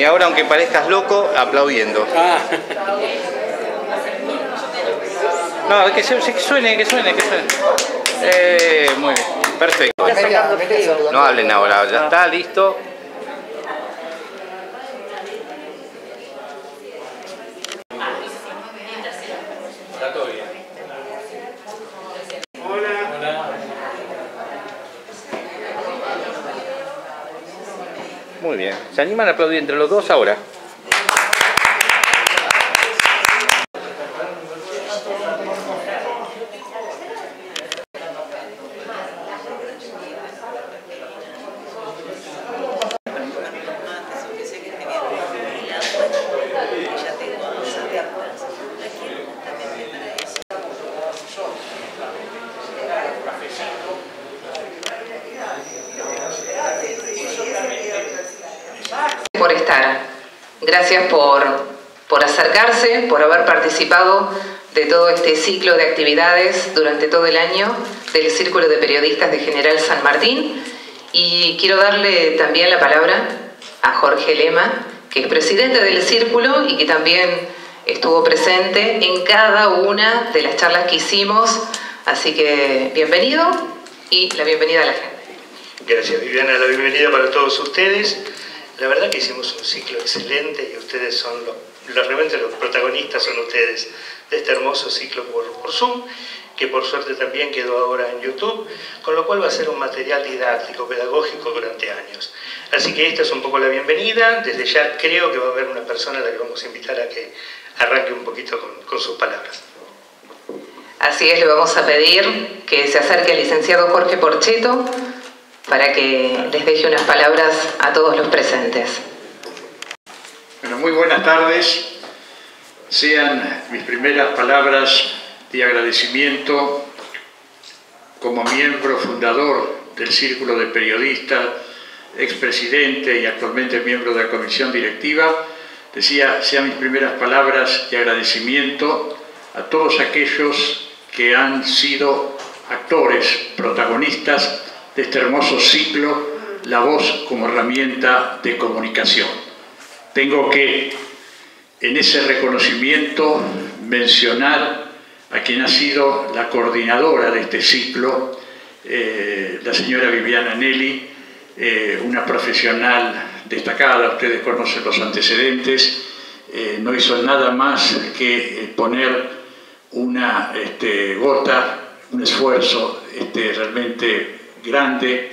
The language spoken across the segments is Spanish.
ahora, aunque parezcas loco, aplaudiendo. No, que suene. Muy bien, perfecto. No hablen ahora, ya está, listo. Muy bien. ¿Se animan a aplaudir entre los dos ahora? Por estar. Gracias por acercarse, por haber participado de todo este ciclo de actividades durante todo el año del Círculo de Periodistas de General San Martín. Y quiero darle también la palabra a Jorge Lema, que es presidente del Círculo y que también estuvo presente en cada una de las charlas que hicimos. Así que bienvenido y la bienvenida a la gente. Gracias, Viviana. La bienvenida para todos ustedes. La verdad que hicimos un ciclo excelente y ustedes son realmente los protagonistas, son ustedes de este hermoso ciclo por Zoom, que por suerte también quedó ahora en YouTube, con lo cual va a ser un material didáctico, pedagógico durante años. Así que esta es un poco la bienvenida. Desde ya creo que va a haber una persona a la que vamos a invitar a que arranque un poquito con sus palabras. Así es, le vamos a pedir que se acerque al licenciado Jorge Porcheto para que les deje unas palabras a todos los presentes. Bueno, muy buenas tardes. Sean mis primeras palabras de agradecimiento como miembro fundador del Círculo de Periodistas, expresidente y actualmente miembro de la comisión directiva. Sean mis primeras palabras de agradecimiento a todos aquellos que han sido actores, protagonistas de este hermoso ciclo, la voz como herramienta de comunicación. Tengo que, en ese reconocimiento, mencionar a quien ha sido la coordinadora de este ciclo, la señora Viviana Nelly, una profesional destacada. Ustedes conocen los antecedentes, no hizo nada más que poner una gota, un esfuerzo realmente grande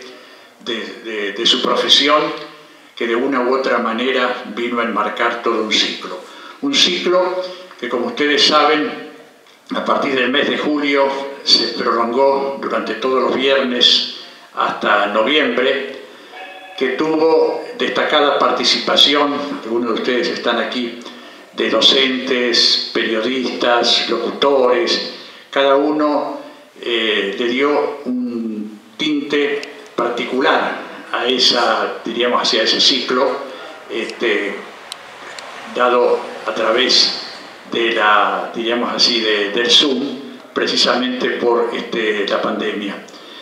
de su profesión, que de una u otra manera vino a enmarcar todo un ciclo. Un ciclo que, como ustedes saben, a partir del mes de julio se prolongó durante todos los viernes hasta noviembre, que tuvo destacada participación, algunos de ustedes están aquí, de docentes, periodistas, locutores. Cada uno le dio un tinte particular a hacia ese ciclo, dado a través de del Zoom, precisamente por la pandemia.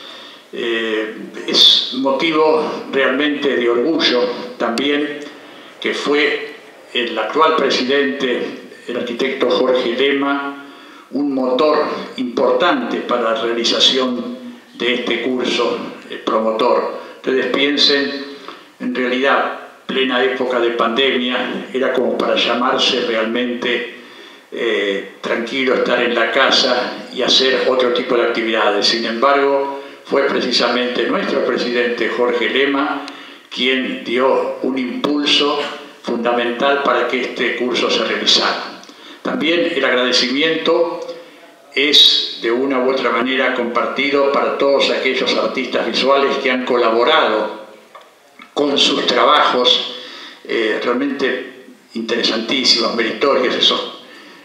Es motivo realmente de orgullo también que fue el actual presidente, el arquitecto Jorge Lema, un motor importante para la realización de este curso promotor. Ustedes piensen, en realidad, plena época de pandemia, era como para llamarse realmente tranquilo, estar en la casa y hacer otro tipo de actividades. Sin embargo, fue precisamente nuestro presidente Jorge Lema quien dio un impulso fundamental para que este curso se realizara. También el agradecimiento es de una u otra manera compartido para todos aquellos artistas visuales que han colaborado con sus trabajos realmente interesantísimos, meritorios, esos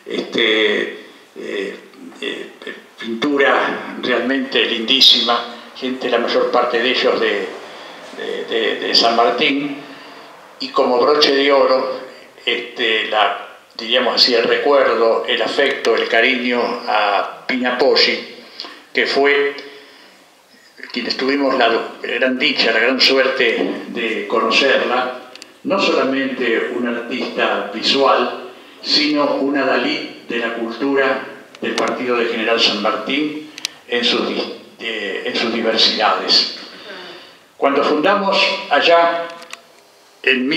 pintura realmente lindísima, gente, la mayor parte de ellos de San Martín, y como broche de oro diríamos así, el recuerdo, el afecto, el cariño a Pina Poggi, que fue quienes tuvimos la gran dicha, la gran suerte de conocerla, no solamente un artista visual, sino un adalid de la cultura del partido de General San Martín en sus diversidades. Cuando fundamos allá en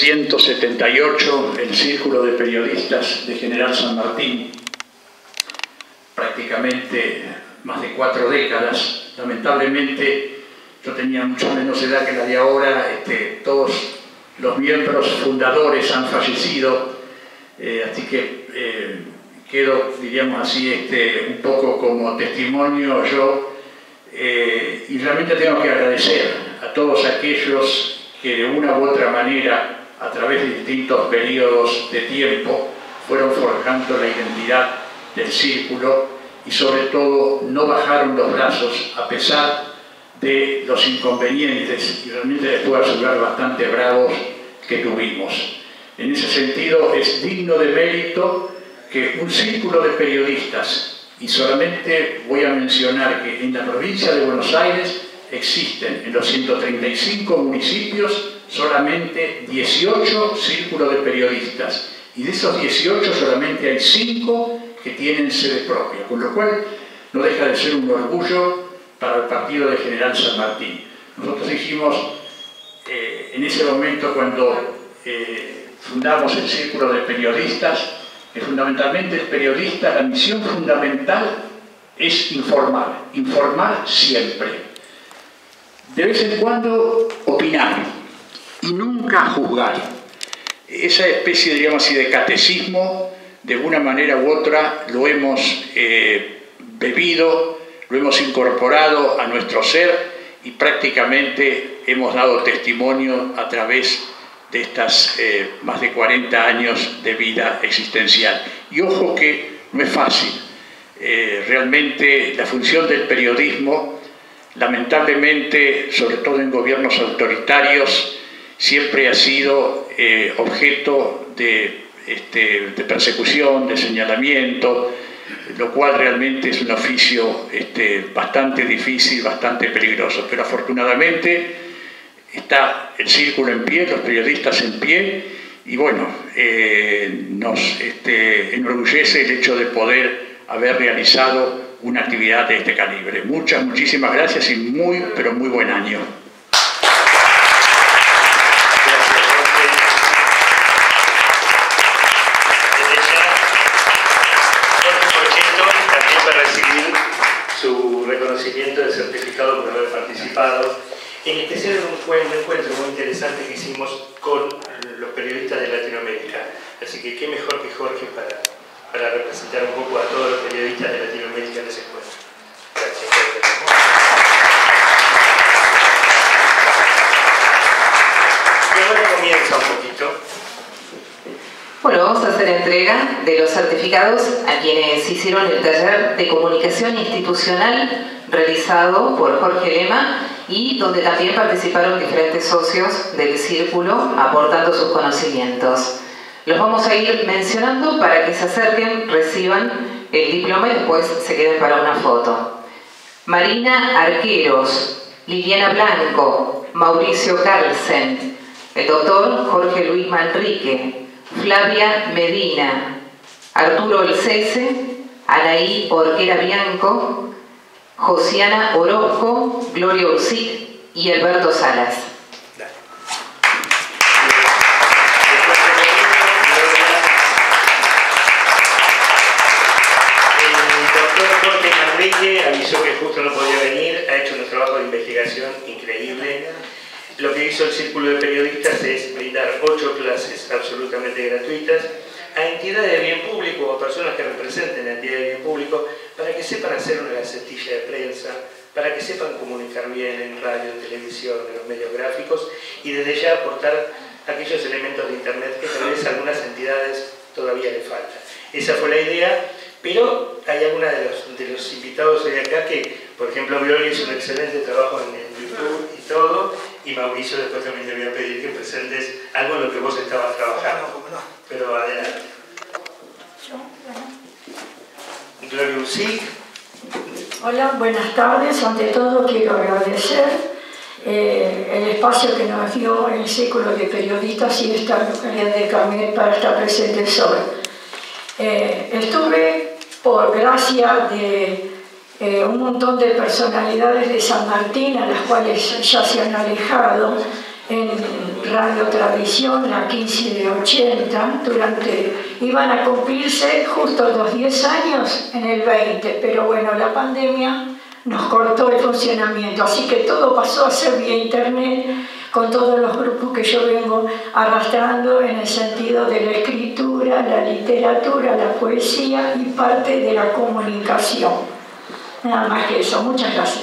1978 el Círculo de Periodistas de General San Martín, prácticamente más de 4 décadas, lamentablemente yo tenía mucho menos edad que la de ahora, todos los miembros fundadores han fallecido, así que quedo, diríamos así, un poco como testimonio yo, y realmente tengo que agradecer a todos aquellos que de una u otra manera, a través de distintos periodos de tiempo, fueron forjando la identidad del círculo y sobre todo no bajaron los brazos a pesar de los inconvenientes, y realmente les puedo asegurar bastante bravos, que tuvimos. En ese sentido es digno de mérito que un círculo de periodistas, y solamente voy a mencionar que en la provincia de Buenos Aires existen en los 135 municipios solamente 18 círculos de periodistas, y de esos 18 solamente hay 5 que tienen sede propia, con lo cual no deja de ser un orgullo para el partido de General San Martín. Nosotros dijimos en ese momento cuando fundamos el Círculo de Periodistas que fundamentalmente el periodista, la misión fundamental es informar, informar siempre. De vez en cuando opinar y nunca juzgar. Esa especie, digamos así, de catecismo, de una manera u otra, lo hemos bebido, lo hemos incorporado a nuestro ser y prácticamente hemos dado testimonio a través de estas más de 40 años de vida existencial. Y ojo que no es fácil. Realmente la función del periodismo, lamentablemente, sobre todo en gobiernos autoritarios, siempre ha sido objeto de persecución, de señalamiento, lo cual realmente es un oficio bastante difícil, bastante peligroso. Pero afortunadamente está el círculo en pie, los periodistas en pie, y bueno, nos enorgullece el hecho de poder haber realizado una actividad de este calibre. Muchísimas gracias y muy, pero muy buen año. Su reconocimiento de certificado por haber participado, en especial en un encuentro muy interesante que hicimos con los periodistas de Latinoamérica. Así que qué mejor que Jorge para representar un poco a todos los periodistas de Latinoamérica en ese encuentro. Gracias, Jorge. Y ahora comienza un poquito. Bueno, vamos a hacer entrega de los certificados a quienes hicieron el taller de comunicación institucional realizado por Jorge Lema y donde también participaron diferentes socios del círculo aportando sus conocimientos. Los vamos a ir mencionando para que se acerquen, reciban el diploma y después se queden para una foto. Marina Arqueros, Liliana Blanco, Mauricio Carlsen, el doctor Jorge Luis Manrique, Flavia Medina, Arturo Elcese, Anaí Orquera Bianco, Josiana Orozco, Gloria Ursic y Alberto Salas. El doctor Jorge Manrique avisó que justo no podía venir, ha hecho un trabajo de investigación increíble. Lo que hizo el Círculo de Periodistas es brindar 8 clases absolutamente gratuitas a entidades de bien público o personas que representen a entidades de bien público para que sepan hacer una gacetilla de prensa, para que sepan comunicar bien en radio, en televisión, en los medios gráficos y desde ya aportar aquellos elementos de Internet que tal vez a algunas entidades todavía le faltan. Esa fue la idea, pero hay algunos de los invitados hoy acá que, por ejemplo, Gloria hizo un excelente trabajo en YouTube y todo, y Mauricio después también te voy a pedir que presentes algo en lo que vos estabas trabajando. Pero adelante. Gloria Ursic. Hola, buenas tardes. Ante todo quiero agradecer el espacio que nos dio el Círculo de Periodistas y esta localidad de Carmet para estar presentes hoy. Estuve, por gracia de un montón de personalidades de San Martín, a las cuales ya se han alejado, en Radio Tradición, la 15 de 80, iban a cumplirse justo los 10 años en el 20, pero bueno, la pandemia nos cortó el funcionamiento, así que todo pasó a ser vía internet, con todos los grupos que yo vengo arrastrando en el sentido de la escritura, la literatura, la poesía y parte de la comunicación. Nada más que eso. Muchas gracias.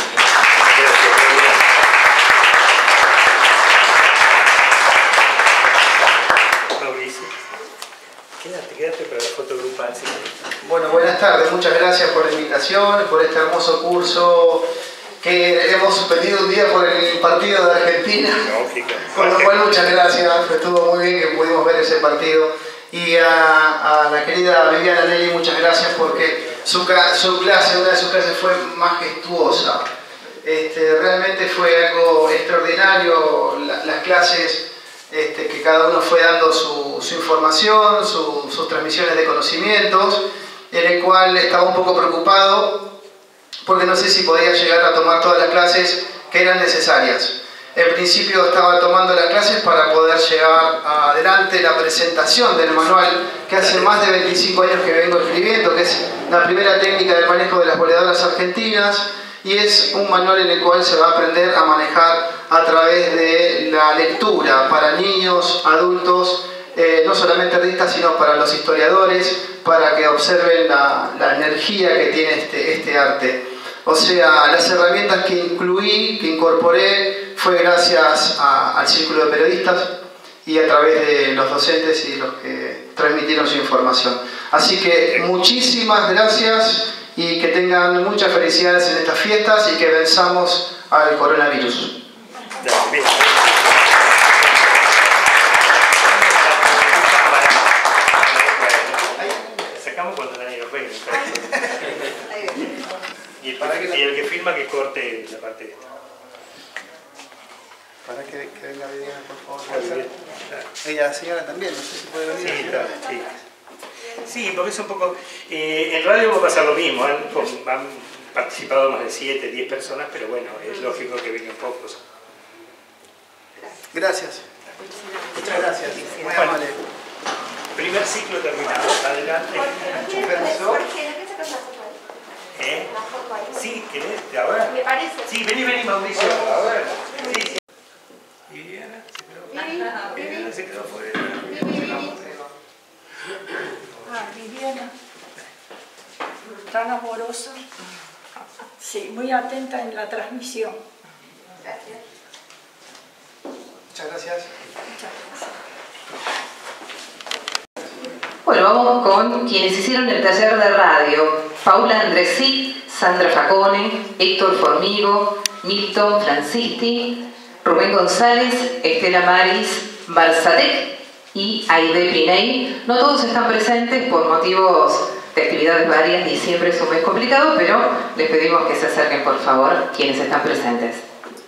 Mauricio, quédate para la foto grupal. Sí. Bueno, buenas tardes. Muchas gracias por la invitación, por este hermoso curso que hemos suspendido un día por el partido de Argentina. Lógico. Con lo cual, muchas gracias. Estuvo muy bien que pudimos ver ese partido. Y a la querida Viviana Nelly, muchas gracias porque su clase, una de sus clases fue majestuosa. Realmente fue algo extraordinario las clases que cada uno fue dando su información, sus transmisiones de conocimientos, en el cual estaba un poco preocupado porque no sé si podía llegar a tomar todas las clases que eran necesarias. En principio estaba tomando las clases para poder llevar adelante la presentación del manual que hace más de 25 años que vengo escribiendo, que es la primera técnica del manejo de las boleadoras argentinas, y es un manual en el cual se va a aprender a manejar a través de la lectura para niños, adultos, no solamente artistas, sino para los historiadores, para que observen la energía que tiene este arte. O sea, las herramientas que incorporé fue gracias al Círculo de Periodistas y a través de los docentes y los que transmitieron su información. Así que muchísimas gracias y que tengan muchas felicidades en estas fiestas y que venzamos al coronavirus. Sacamos cuando nadie nos ve. Y el que filma que corte la parte de esta. Para que venga Viviana, por favor. Ella, señora, también, no sé si puede venir. Sí, claro, sí. Sí, porque es un poco... en radio va a pasar lo mismo, han participado más de 7, 10 personas, pero bueno, es lógico que vengan pocos. Gracias. Muchas gracias. Muy Bueno, amable. primer ciclo terminado. Adelante. Permiso. Sí, ¿querés? A ver. Me parece. Sí, vení, Mauricio. A ver. Sí, sí. Viviana se quedó fuera. Viviana, tan amorosa, sí, muy atenta en la transmisión. Gracias. Muchas gracias. Muchas gracias. Bueno, vamos con quienes hicieron el taller de radio. Paula Andresí, Sandra Facone, Héctor Formigo, Milton Francisti, Rubén González, Estela Maris, Barzadek y Aide Piney. No todos están presentes por motivos de actividades varias y siempre es un mes complicado, pero les pedimos que se acerquen, por favor, quienes están presentes.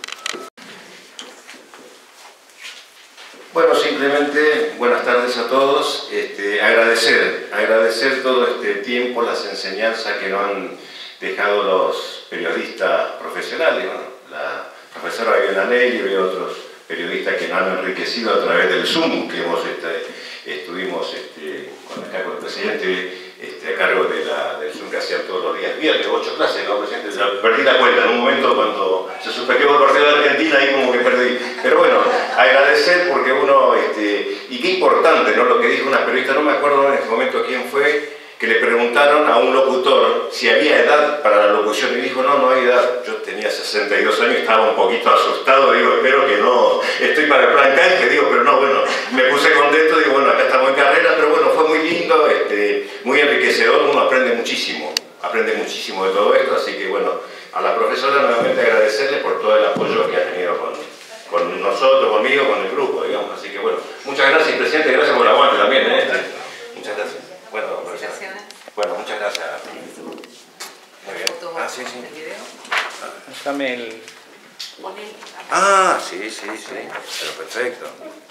Bueno, simplemente buenas tardes a todos. Agradecer todo este tiempo, las enseñanzas que nos han dejado los periodistas profesionales, bueno, la profesora Viviana Nelly y otros periodistas que nos han enriquecido a través del Zoom, que estuvimos acá con el presidente a cargo del Zoom que hacían todos los días viernes, 8 clases, ¿no, presidente? Ya perdí la cuenta en un momento cuando se suspendió el partido de Argentina, ahí como que perdí. Pero bueno, agradecer porque uno, y qué importante, ¿no? Lo que dijo una periodista, no me acuerdo en este momento quién fue, que le preguntaron a un locutor si había edad para la locución y dijo, no hay edad. Yo tenía 62 años, estaba un poquito asustado, digo, espero que no, estoy para el plan canje, digo, pero no, bueno, me puse contento, digo, bueno, acá estamos en carrera, pero bueno, fue muy lindo, muy enriquecedor, uno aprende muchísimo de todo esto, así que bueno, a la profesora nuevamente agradecerle por todo el apoyo que ha tenido con nosotros, conmigo, con el grupo, digamos, así que bueno, muchas gracias, presidente, gracias por el aguante también, muchas gracias. Bueno, muchas gracias. Muy bien. Sí. Déjame el... Ah, sí, pero perfecto.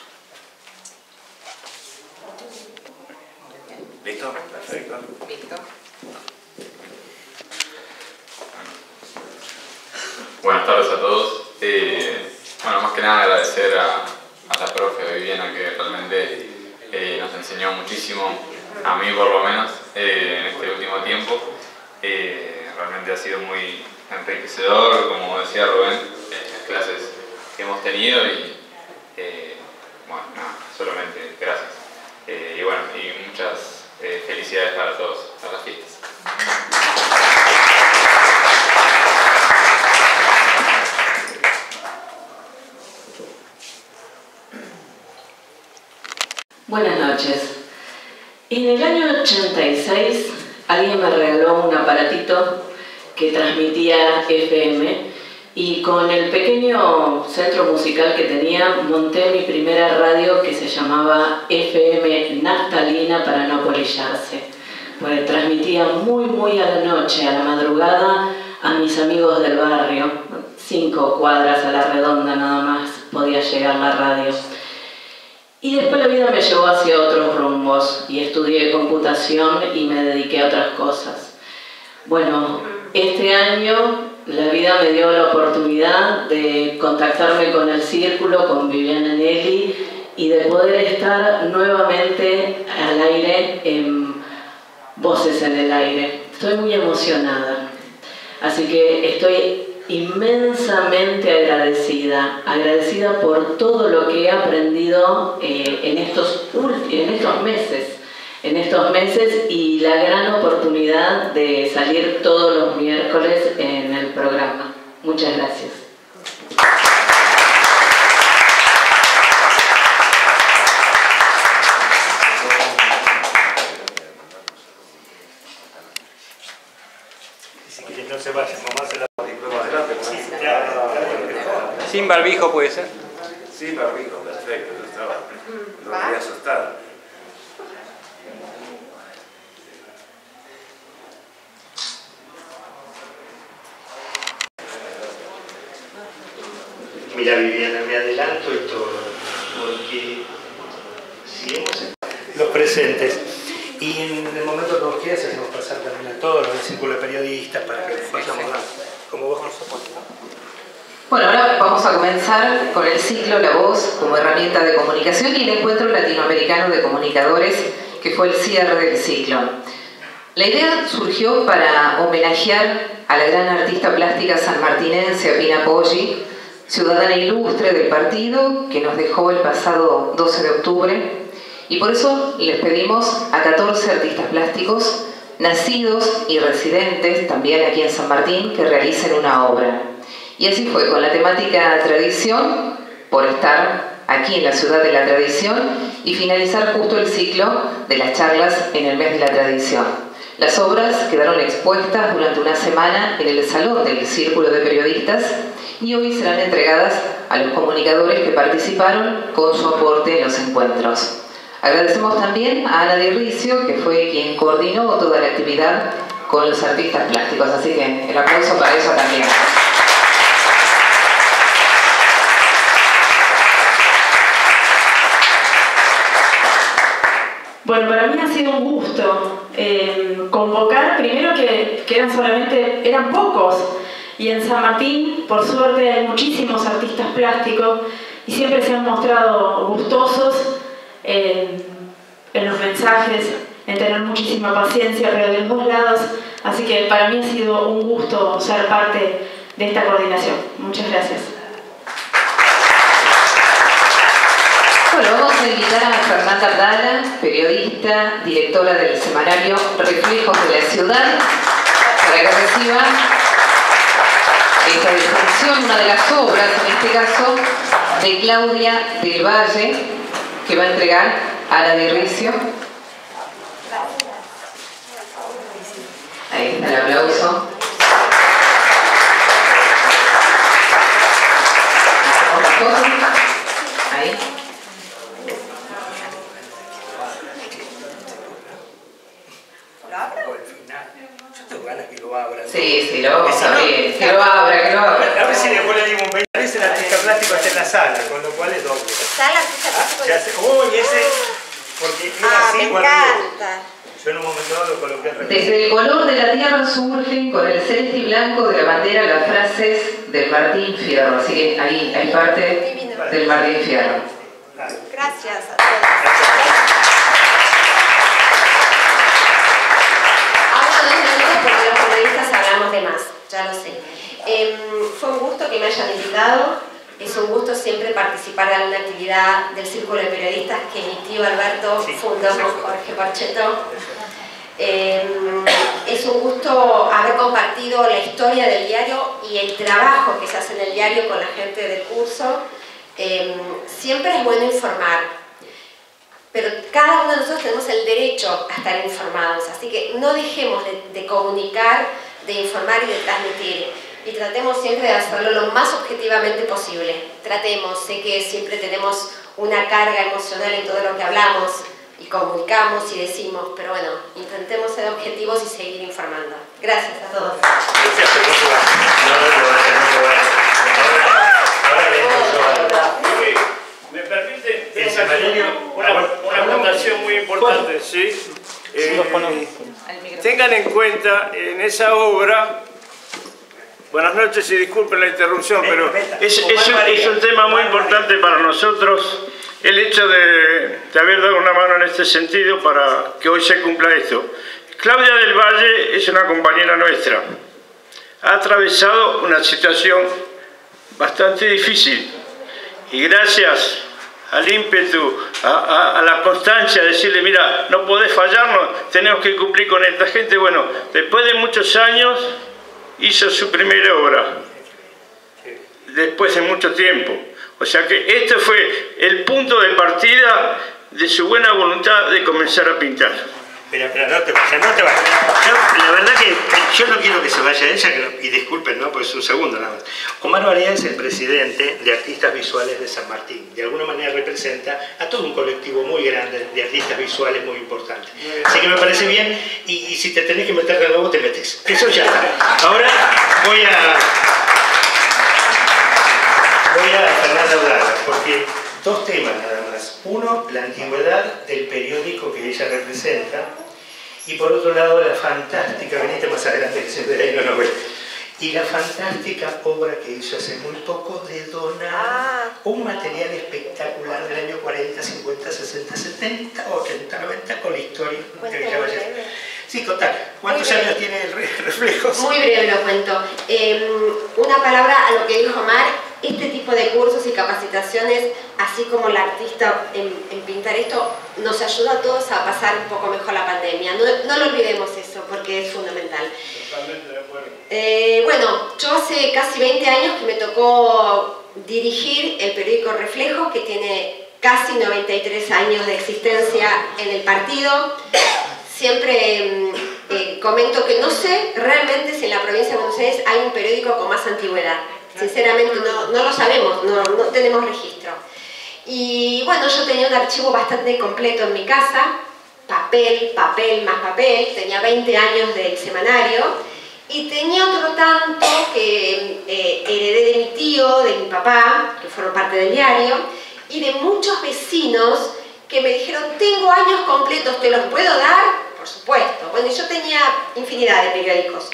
¿Listo? Perfecto. Listo. Buenas tardes a todos. Bueno, más que nada agradecer a la profe Viviana, que realmente nos enseñó muchísimo, a mí por lo menos, en este último tiempo. Realmente ha sido muy enriquecedor, como decía Rubén, las clases que hemos tenido y bueno, nada, solamente gracias. Y bueno, y muchas felicidades para todos, a las fiestas. Buenas noches. En el año 86 alguien me regaló un aparatito que transmitía FM y con el pequeño centro musical que tenía monté mi primera radio que se llamaba FM Naftalina para no polillarse. Pues transmitía muy a la noche, a la madrugada, a mis amigos del barrio. 5 cuadras a la redonda nada más podía llegar la radio. Y después la vida me llevó hacia otros rumbos y estudié computación y me dediqué a otras cosas. Bueno, este año la vida me dio la oportunidad de contactarme con el Círculo, con Viviana Nelly y de poder estar nuevamente al aire en Voces en el Aire. Estoy muy emocionada, así que estoy inmensamente agradecida por todo lo que he aprendido en estos meses y la gran oportunidad de salir todos los miércoles en el programa. Muchas gracias. No se vayan, mamá se la... Sin barbijo puede ser. Sin barbijo, perfecto, no quería asustar. Mira, Viviana, me adelanto y todo, porque si hemos los presentes y en el momento que vos quieras hacemos pasar también a todos los del Círculo de Periodistas para que vayamos como vos nos soportes. Bueno, ahora vamos a comenzar con el ciclo La Voz como herramienta de comunicación y el Encuentro Latinoamericano de Comunicadores, que fue el cierre del ciclo. La idea surgió para homenajear a la gran artista plástica sanmartinense Pina Poggi, ciudadana ilustre del partido, que nos dejó el pasado 12 de octubre, y por eso les pedimos a 14 artistas plásticos, nacidos y residentes también aquí en San Martín, que realicen una obra. Y así fue, con la temática tradición, por estar aquí en la ciudad de la tradición, y finalizar justo el ciclo de las charlas en el mes de la tradición. Las obras quedaron expuestas durante una semana en el Salón del Círculo de Periodistas y hoy serán entregadas a los comunicadores que participaron con su aporte en los encuentros. Agradecemos también a Ana Di Riccio, que fue quien coordinó toda la actividad con los artistas plásticos, así que el aplauso para ella también. Bueno, para mí ha sido un gusto convocar, primero que eran pocos, y en San Martín, por suerte, hay muchísimos artistas plásticos y siempre se han mostrado gustosos en los mensajes, en tener muchísima paciencia, pero de los dos lados, así que para mí ha sido un gusto ser parte de esta coordinación. Muchas gracias. Bueno, vamos a invitar a Fernanda Abdala, periodista, directora del semanario Reflejos de la Ciudad, para que reciba esta distinción, una de las obras, en este caso, de Claudia del Valle, que va a entregar a Ana Di Riccio. Ahí está el aplauso. Hacemos las cosas. Ahí. Yo tengo ganas que lo abra. Sí, lo vamos a abrir. Que lo abra. A ver si después le dimos un vez el artista plástico está en la sala, con lo cual es doble. ¿Está el artista plástico? Uy, ese... Porque era así me cuando encanta. yo en un momento dado lo coloqué al revés. Desde el color de la tierra surgen con el celeste y blanco de la bandera las frases del Martín Fierro. Así que ahí hay parte del Martín Fierro. Gracias a todos. Hablo 2 minutos porque los periodistas hablamos de más, ya lo sé. Fue un gusto que me hayan invitado. Es un gusto siempre participar de alguna actividad del Círculo de Periodistas que mi tío Alberto fundó con Jorge Porcheto. Es un gusto haber compartido la historia del diario y el trabajo que se hace en el diario con la gente del curso. Siempre es bueno informar, pero cada uno de nosotros tenemos el derecho a estar informados, así que no dejemos de comunicar, de informar y de transmitir. Y tratemos siempre de hacerlo lo más objetivamente posible. Tratemos, sé que siempre tenemos una carga emocional en todo lo que hablamos y comunicamos y decimos, pero bueno, intentemos ser objetivos y seguir informando. Gracias a todos. ¿Me permite una anotación muy importante? ¿Sí? Tengan en cuenta en esa obra. Buenas noches y disculpen la interrupción, pero es un tema muy importante para nosotros el hecho de haber dado una mano en este sentido para que hoy se cumpla esto. Claudia del Valle es una compañera nuestra. Ha atravesado una situación bastante difícil y gracias al ímpetu, a la constancia de decirle, mira, no podés fallarnos, tenemos que cumplir con esta gente. Bueno, después de muchos años hizo su primera obra, después de mucho tiempo. O sea que este fue el punto de partida de su buena voluntad de comenzar a pintar. Pero no te vayas. La verdad que yo no quiero que se vaya ella, y disculpen, ¿no? Pues un segundo nada más. Omar Barea es el presidente de Artistas Visuales de San Martín. De alguna manera representa a todo un colectivo muy grande de artistas visuales muy importantes. Así que me parece bien, y si te tenés que meter de nuevo, te metes. Eso ya está. Ahora voy a Fernanda Audaz, porque 2 temas nada más. Uno, la antigüedad del periódico que ella representa, y por otro lado, la fantástica, venite más adelante que siempre ahí no ve, y la fantástica obra que hizo hace muy poco de donar un material espectacular del año 40, 50, 60, 70, 80, 90 con la historia de Villa Ballester. Sí, contá, ¿cuántos años tiene el Reflejos? Muy breve lo cuento. Una palabra a lo que dijo Omar. Este tipo de cursos y capacitaciones, así como el artista en pintar esto, nos ayuda a todos a pasar un poco mejor la pandemia. No lo olvidemos eso, porque es fundamental. Totalmente de acuerdo. Bueno, yo hace casi 20 años que me tocó dirigir el periódico Reflejos, que tiene casi 93 años de existencia en el partido. Siempre comento que no sé realmente si en la provincia de Buenos Aires hay un periódico con más antigüedad. Sinceramente no lo sabemos, no tenemos registro. Y bueno, yo tenía un archivo bastante completo en mi casa, papel, más papel, tenía 20 años del semanario, y tenía otro tanto que heredé de mi tío, de mi papá, que fueron parte del diario, y de muchos vecinos que me dijeron, tengo años completos, ¿te los puedo dar? Por supuesto. Bueno, yo tenía infinidad de periódicos.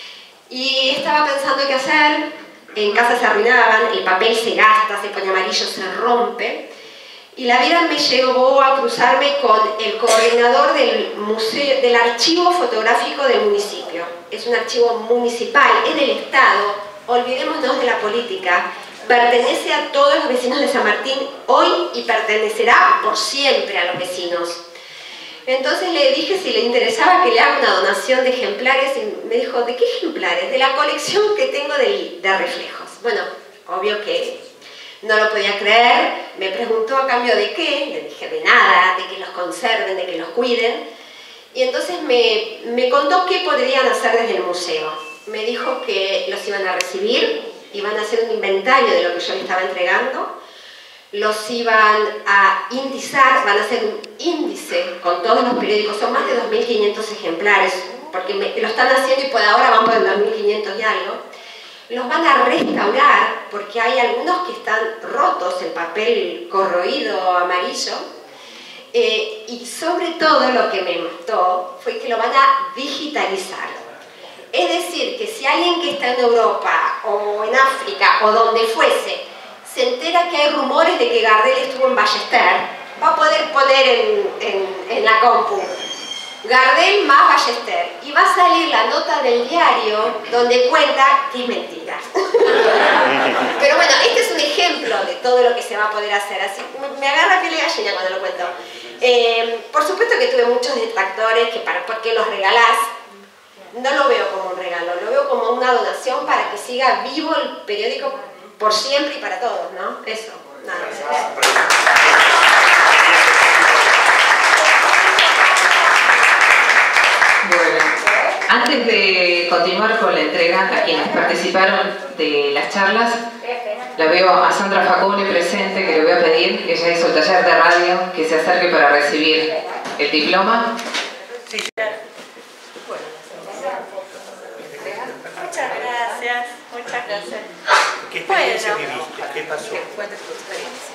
Y estaba pensando qué hacer. En casa se arruinaban, el papel se gasta, se pone amarillo, se rompe. Y la vida me llevó a cruzarme con el coordinador del archivo fotográfico del municipio. Es un archivo municipal, es del Estado, olvidémonos de la política. Pertenece a todos los vecinos de San Martín hoy y pertenecerá por siempre a los vecinos. Entonces le dije si le interesaba que le haga una donación de ejemplares y me dijo, ¿de qué ejemplares? De la colección que tengo de Reflejos. Bueno, obvio que no lo podía creer, me preguntó a cambio de qué, le dije de nada, de que los conserven, de que los cuiden. Y entonces me contó qué podrían hacer desde el museo. Me dijo que los iban a recibir, iban a hacer un inventario de lo que yo le estaba entregando, los iban a indizar, van a hacer un índice con todos los periódicos, son más de 2.500 ejemplares, porque lo están haciendo y por ahora van por el 2.500 y algo. los van a restaurar porque hay algunos que están rotos, el papel corroído amarillo, y sobre todo lo que me mató fue que lo van a digitalizar. Es decir, que si alguien que está en Europa o en África o donde fuese se entera que hay rumores de que Gardel estuvo en Ballester, va a poder poner en la compu Gardel más Ballester y va a salir la nota del diario donde cuenta que es mentira. Pero bueno, este es un ejemplo de todo lo que se va a poder hacer. Así me agarra piel de gallina cuando lo cuento. Por supuesto que tuve muchos detractores que ¿por qué los regalás? No lo veo como un regalo, lo veo como una donación para que siga vivo el periódico por siempre y para todos, ¿no? Eso, nada más. Bueno, antes de continuar con la entrega a quienes participaron de las charlas, la veo a Sandra Facone presente, que le voy a pedir, que ella hizo el taller de radio, que se acerque para recibir el diploma. Muchas gracias. ¿Qué experiencia viviste? ¿Qué pasó? ¿Cuál es tu experiencia?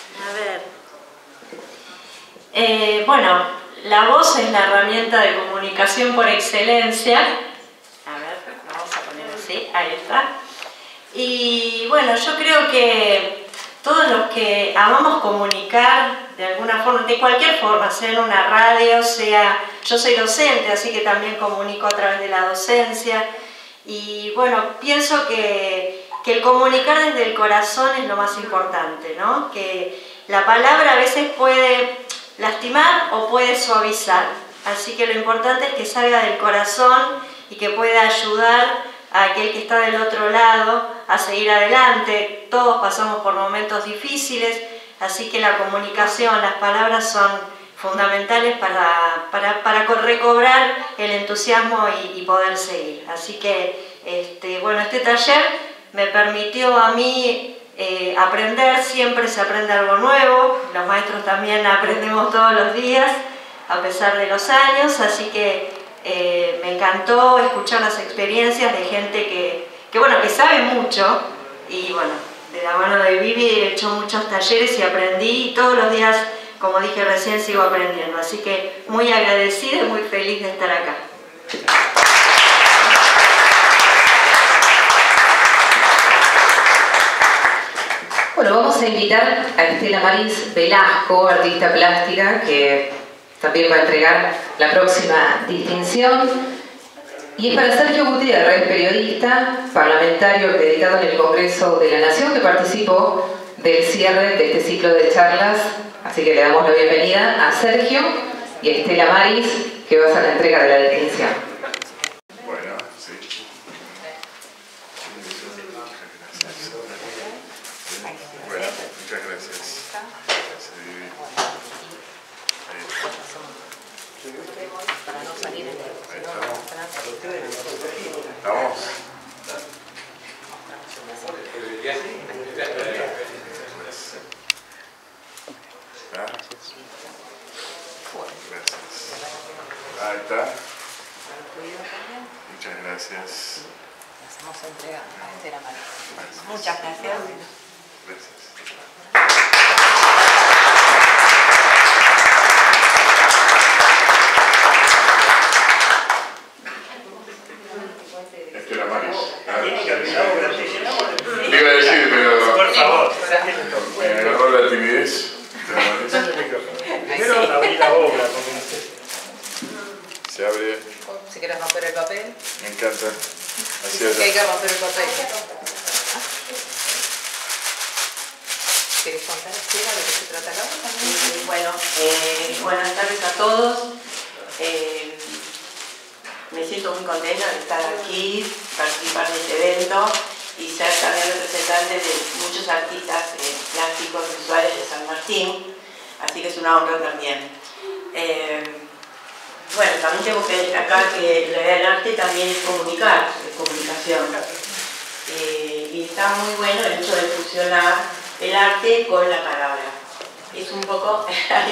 A ver. Bueno, la voz es la herramienta de comunicación por excelencia. A ver, vamos a poner así, ahí está. Y bueno, yo creo que todos los que amamos comunicar de alguna forma, de cualquier forma, sea en una radio, sea... Yo soy docente, así que también comunico a través de la docencia. Y bueno, pienso que el comunicar desde el corazón es lo más importante, ¿no? Que la palabra a veces puede lastimar o puede suavizar. Así que lo importante es que salga del corazón y que pueda ayudar a aquel que está del otro lado a seguir adelante. Todos pasamos por momentos difíciles, así que la comunicación, las palabras son fundamentales para recobrar el entusiasmo y poder seguir. Así que, bueno, este taller me permitió a mí aprender, siempre se aprende algo nuevo, los maestros también aprendemos todos los días, a pesar de los años, así que me encantó escuchar las experiencias de gente que sabe mucho, y bueno, de la mano de Vivi he hecho muchos talleres y aprendí, y todos los días, como dije recién, sigo aprendiendo, así que muy agradecida y muy feliz de estar acá. Bueno, vamos a invitar a Estela Maris Velasco, artista plástica, que también va a entregar la próxima distinción. Y es para Sergio Gutiérrez, periodista, parlamentario acreditado en el Congreso de la Nación, que participó del cierre de este ciclo de charlas. Así que le damos la bienvenida a Sergio y a Estela Maris, que va a hacer la entrega de la distinción. Bueno, sí. Bueno, muchas gracias. Para no salir en el... Vamos. Gracias. Ahí está. Muchas gracias. Hacemos entrega a Estela Maris. Muchas gracias. Gracias. Estela Maris. Le iba a decir, pero... Por favor. Me agarró la timidez. Primero abrí la obra. Se abre. Si quieres romper el papel. Me encanta. Así Que hay que romper el papel. ¿Querés contar, Estela, de qué se trata acá? Bueno, buenas tardes a todos. Me siento muy contenta de estar aquí, participar de este evento y ser también representante de muchos artistas plásticos visuales de San Martín, así que es una honra también. Bueno, también tengo que destacar que la idea del arte también es comunicar, es comunicación. Y está muy bueno el hecho de fusionar el arte con la palabra. Es un poco,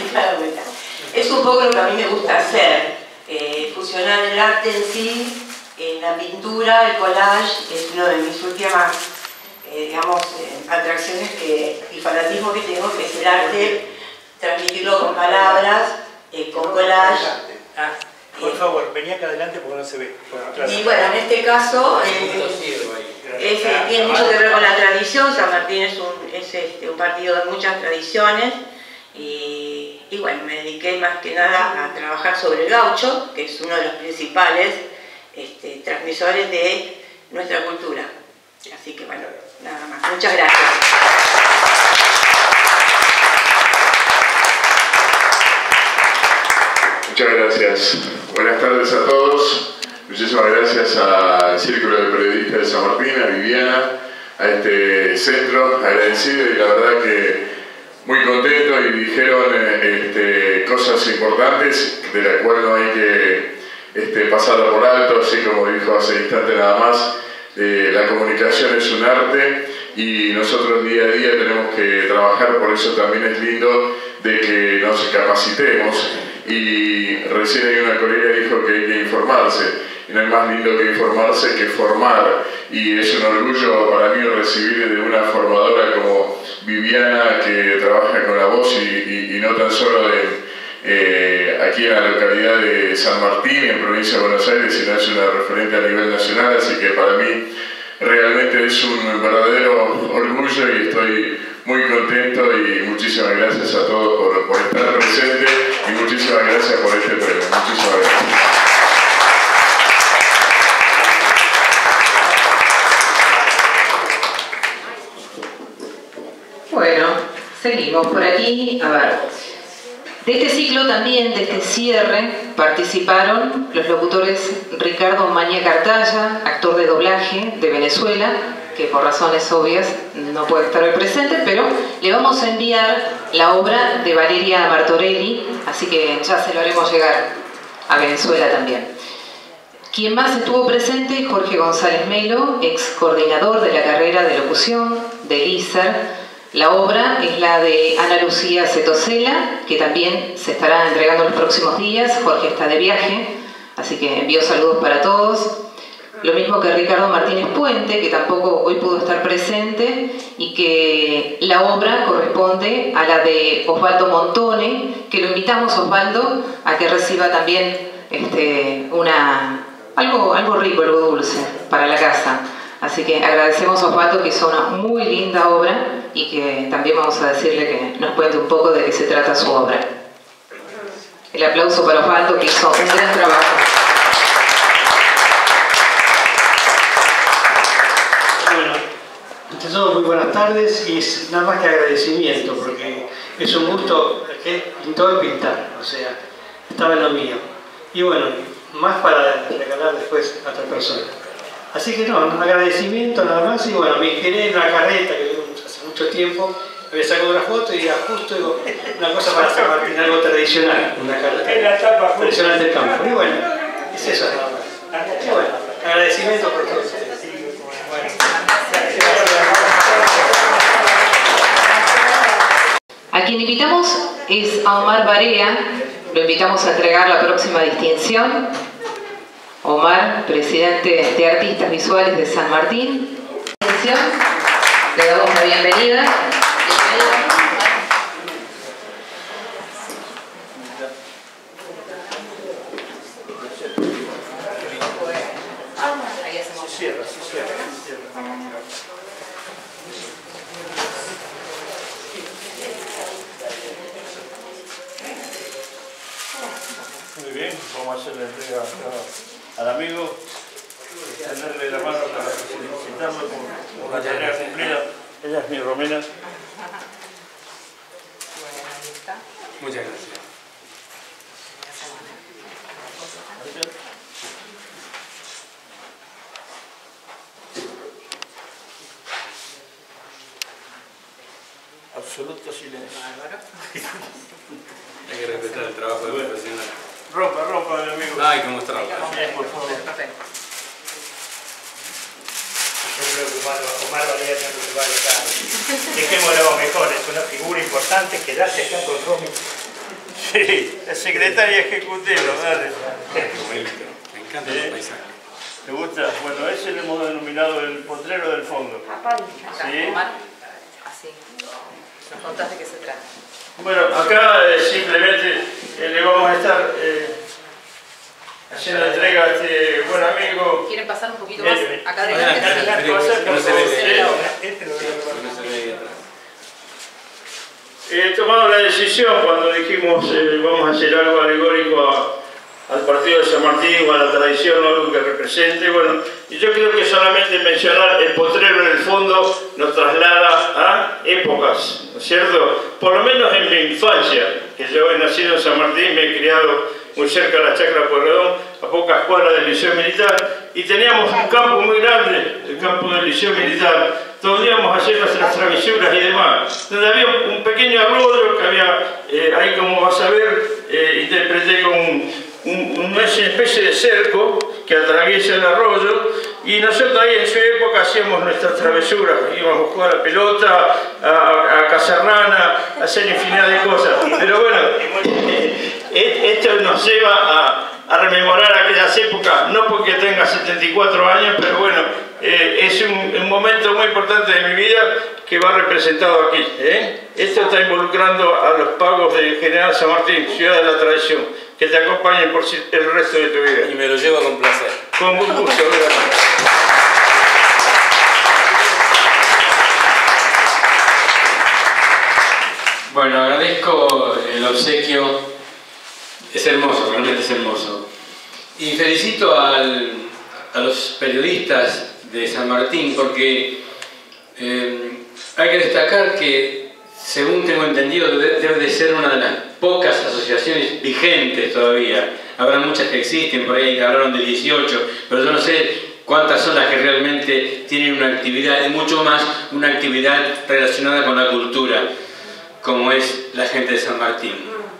es un poco lo que a mí me gusta hacer, fusionar el arte en sí la pintura, el collage, es una de mis últimas, digamos, atracciones y fanatismo que tengo, que es el arte, transmitirlo con palabras, con collage. Por favor, vení acá adelante porque no se ve. Y bueno, en este caso tiene mucho que ver con la tradición. San Martín es un partido de muchas tradiciones y bueno, me dediqué más que nada a trabajar sobre el gaucho, que es uno de los principales transmisores de nuestra cultura. Así que bueno, nada más. Muchas gracias. Muchas gracias. Buenas tardes a todos. Muchísimas gracias al Círculo de Periodistas de San Martín, a Viviana, a este centro, agradecido y la verdad que muy contento, y dijeron cosas importantes de las cuales no hay que pasarla por alto, así como dijo hace instante nada más. La comunicación es un arte y nosotros día a día tenemos que trabajar, por eso también es lindo de que nos capacitemos. Y recién hay una colega que dijo que hay que informarse, y no hay más lindo que informarse que formar, y es un orgullo para mí recibir de una formadora como Viviana, que trabaja con la voz y no tan solo aquí en la localidad de San Martín, en provincia de Buenos Aires, sino es una referente a nivel nacional, así que para mí realmente es un verdadero orgullo y estoy muy contento, y muchísimas gracias a todos por estar presentes y muchísimas gracias por este premio. Muchísimas gracias. Bueno, seguimos por aquí. A ver, de este ciclo también, de este cierre, participaron los locutores Ricardo Mañé Cartaya, actor de doblaje de Venezuela, que por razones obvias no puede estar hoy presente, pero le vamos a enviar la obra de Valeria Martorelli, así que ya se lo haremos llegar a Venezuela también. Quien más estuvo presente, Jorge González Melo, ex coordinador de la carrera de locución del ISER. La obra es la de Ana Lucía Setosela, que también se estará entregando en los próximos días. Jorge está de viaje, así que envío saludos para todos. Lo mismo que Ricardo Martínez Puente, que tampoco hoy pudo estar presente, y que la obra corresponde a la de Osvaldo Montone, que lo invitamos, Osvaldo, a que reciba también algo rico, algo dulce para la casa. Así que agradecemos a Osvaldo, que hizo una muy linda obra, y que también vamos a decirle que nos cuente un poco de qué se trata su obra. El aplauso para Osvaldo, que hizo un gran trabajo. Ante todo, muy buenas tardes, y nada más que agradecimiento, porque es un gusto que pintor pintar, o sea, estaba en lo mío. Y bueno, más para regalar después a otra persona. Así que no, un agradecimiento nada más, y bueno, me inspiré en una carreta que vimos hace mucho tiempo, me sacó una foto y era justo una cosa para San Martín, algo tradicional, una carreta tradicional del campo. Y bueno, es eso nada más. Y bueno, agradecimiento por todo ustedes. A quien invitamos es a Omar Barea, lo invitamos a entregar la próxima distinción. Omar, presidente de Artistas Visuales de San Martín. Le damos la bienvenida. Muy bien, vamos a hacer la entrega al amigo, extenderle la mano para felicitarlo por la tarea cumplida. Ella es mi Romena. Muchas gracias. Absoluto silencio. Hay que respetar el trabajo del profesional. Rompa, mi amigo. Hay que mostrarlo. Por favor. Yo creo que Omar Valía tanto que va a estar. Dejémoslo mejor, es una figura importante. Quedarse acá con Romy. Sí, la secretaria ejecutiva, dale. Me encantan los paisajes. ¿Te gusta? Bueno, ese le hemos denominado el potrero del fondo. ¿Sí? Así. ¿Nos contás de qué se trata? Bueno, acá simplemente le vamos a estar haciendo entrega a este buen amigo. ¿Quieren pasar un poquito más acá adelante? He tomado la decisión cuando dijimos vamos a hacer algo alegórico al partido de San Martín o a la tradición, algo que represente. Bueno, y yo creo que solamente mencionar el potrero en el fondo nos traslada a épocas, ¿no es cierto? Por lo menos en mi infancia, que yo he nacido en San Martín, me he criado muy cerca de la Chacra Pueyrredón, a pocas cuadras del Liceo Militar, y teníamos un campo muy grande, el campo del Liceo Militar, donde íbamos a hacer nuestras travesuras y demás, donde había un pequeño arroyo que había, ahí como vas a ver, interpreté con una especie de cerco que atraviesa el arroyo, y nosotros ahí en su época hacíamos nuestras travesuras, íbamos a jugar a pelota, a cazar rana, a hacer infinidad de cosas. Pero bueno, esto nos lleva a rememorar aquellas épocas, no porque tenga 74 años, pero bueno, es un momento muy importante de mi vida que va representado aquí. Esto está involucrando a los pagos del General San Martín, ciudad de la tradición, que te acompañen por el resto de tu vida. Y me lo llevo con placer. Con mucho gusto, gracias. Bueno, agradezco el obsequio, es hermoso, realmente es hermoso. Y felicito a los periodistas de San Martín porque hay que destacar que, según tengo entendido, debe de ser una de las pocas asociaciones vigentes todavía. Habrá muchas que existen, por ahí hablaron de 18, pero yo no sé cuántas son las que realmente tienen una actividad, y mucho más una actividad relacionada con la cultura, como es la gente de San Martín.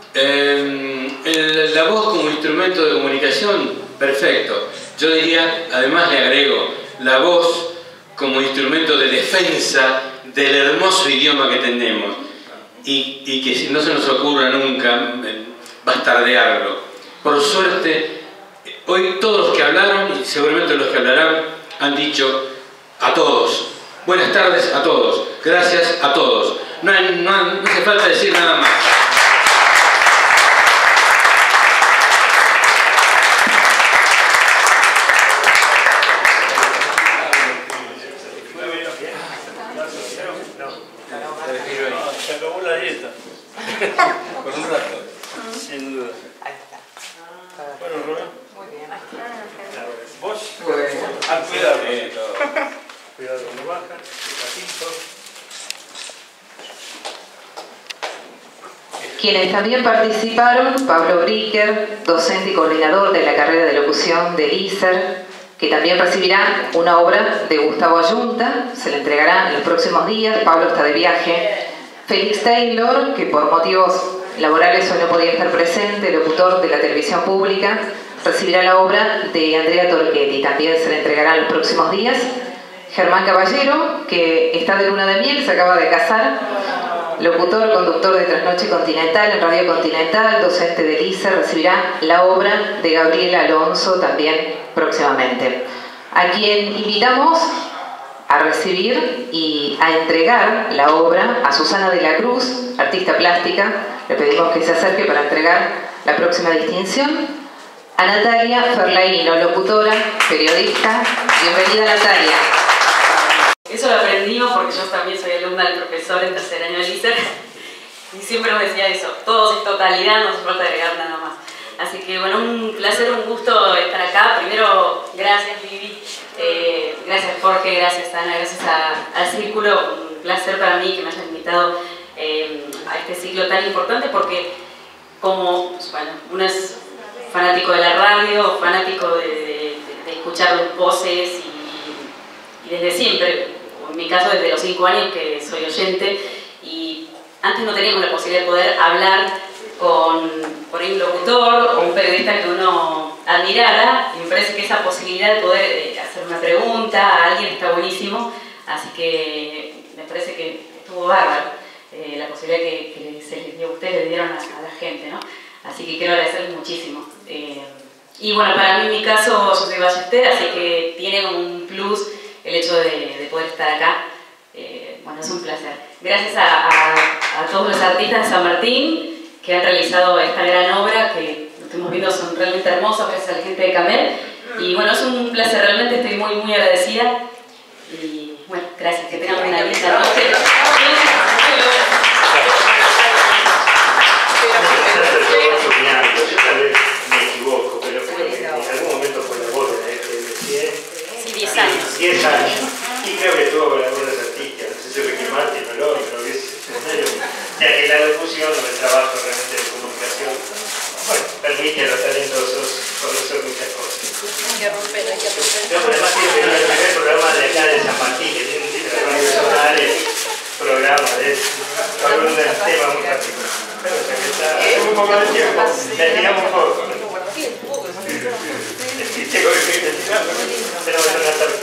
La voz como instrumento de comunicación, perfecto. Yo diría, además le agrego, la voz como instrumento de defensa del hermoso idioma que tenemos y que no se nos ocurra nunca bastardearlo. Por suerte, hoy todos los que hablaron, y seguramente los que hablarán, han dicho a todos, buenas tardes a todos, gracias a todos. No hace falta decir nada más. Se acabó la dieta. Por un rato. Sin duda. Ahí está. Bueno, Rubén. Muy bien. ¿Vos? Bueno. Cuidado. Cuidado, no baja. Despacito. Quienes también participaron: Pablo Bricker, docente y coordinador de la carrera de locución del ISER, que también recibirá una obra de Gustavo Ayunta, se le entregará en los próximos días. Pablo está de viaje. Félix Taylor, que por motivos laborales hoy no podía estar presente, locutor de la televisión pública, recibirá la obra de Andrea Torchetti, también se le entregará en los próximos días. Germán Caballero, que está de luna de miel, se acaba de casar, locutor, conductor de Trasnoche Continental en Radio Continental, docente del ISER, recibirá la obra de Gabriela Alonso también próximamente. A quien invitamos a recibir y a entregar la obra a Susana de la Cruz, artista plástica. Le pedimos que se acerque para entregar la próxima distinción. A Natalia Ferlaino, locutora, periodista. Bienvenida, Natalia. Eso lo aprendimos porque yo también soy alumna del profesor en tercer año del ISER y siempre nos decía eso, todos en totalidad, no hace falta agregar nada más. Así que bueno, un placer, un gusto estar acá. Primero, gracias Vivi, gracias Jorge, gracias Ana, gracias al Círculo. Un placer para mí que me hayan invitado a este ciclo tan importante porque como, bueno, uno es fanático de la radio, fanático de escuchar los voces y desde siempre, en mi caso desde los 5 años que soy oyente, y antes no teníamos la posibilidad de poder hablar con por ahí un locutor o un periodista que uno admirara, y me parece que esa posibilidad de poder hacer una pregunta a alguien está buenísimo, así que me parece que estuvo bárbaro la posibilidad que se les dio a ustedes, le dieron a la gente, ¿no? Así que quiero agradecerles muchísimo. Y bueno, para mí en mi caso yo soy ballester, así que tiene como un plus el hecho de poder estar acá. Bueno, es un placer. Gracias a todos los artistas de San Martín que han realizado esta gran obra, que lo estamos viendo, son realmente hermosos, gracias a la gente de Camer. Y bueno, es un placer, realmente estoy muy, muy agradecida. Y bueno, gracias, que tengan una linda noche. Yo tal vez me equivoco, pero creo que en algún momento colaboro en la FMC. Sí, 10 años. 10 años. Y creo que estuvo con algunas artistas, no sé si Ricky Martin o el otro, que es ya que la locución o el trabajo realmente de comunicación, bueno, permite a los talentosos conocer muchas cosas. Hay que romper. No, pero además tiene el primer programa de acá de San Martín, que tiene un tipo de radio sonar, programa de un tema muy particular. Pero ya que está, hace un poco de tiempo, le tiramos un poco. Pero bueno, una tarde.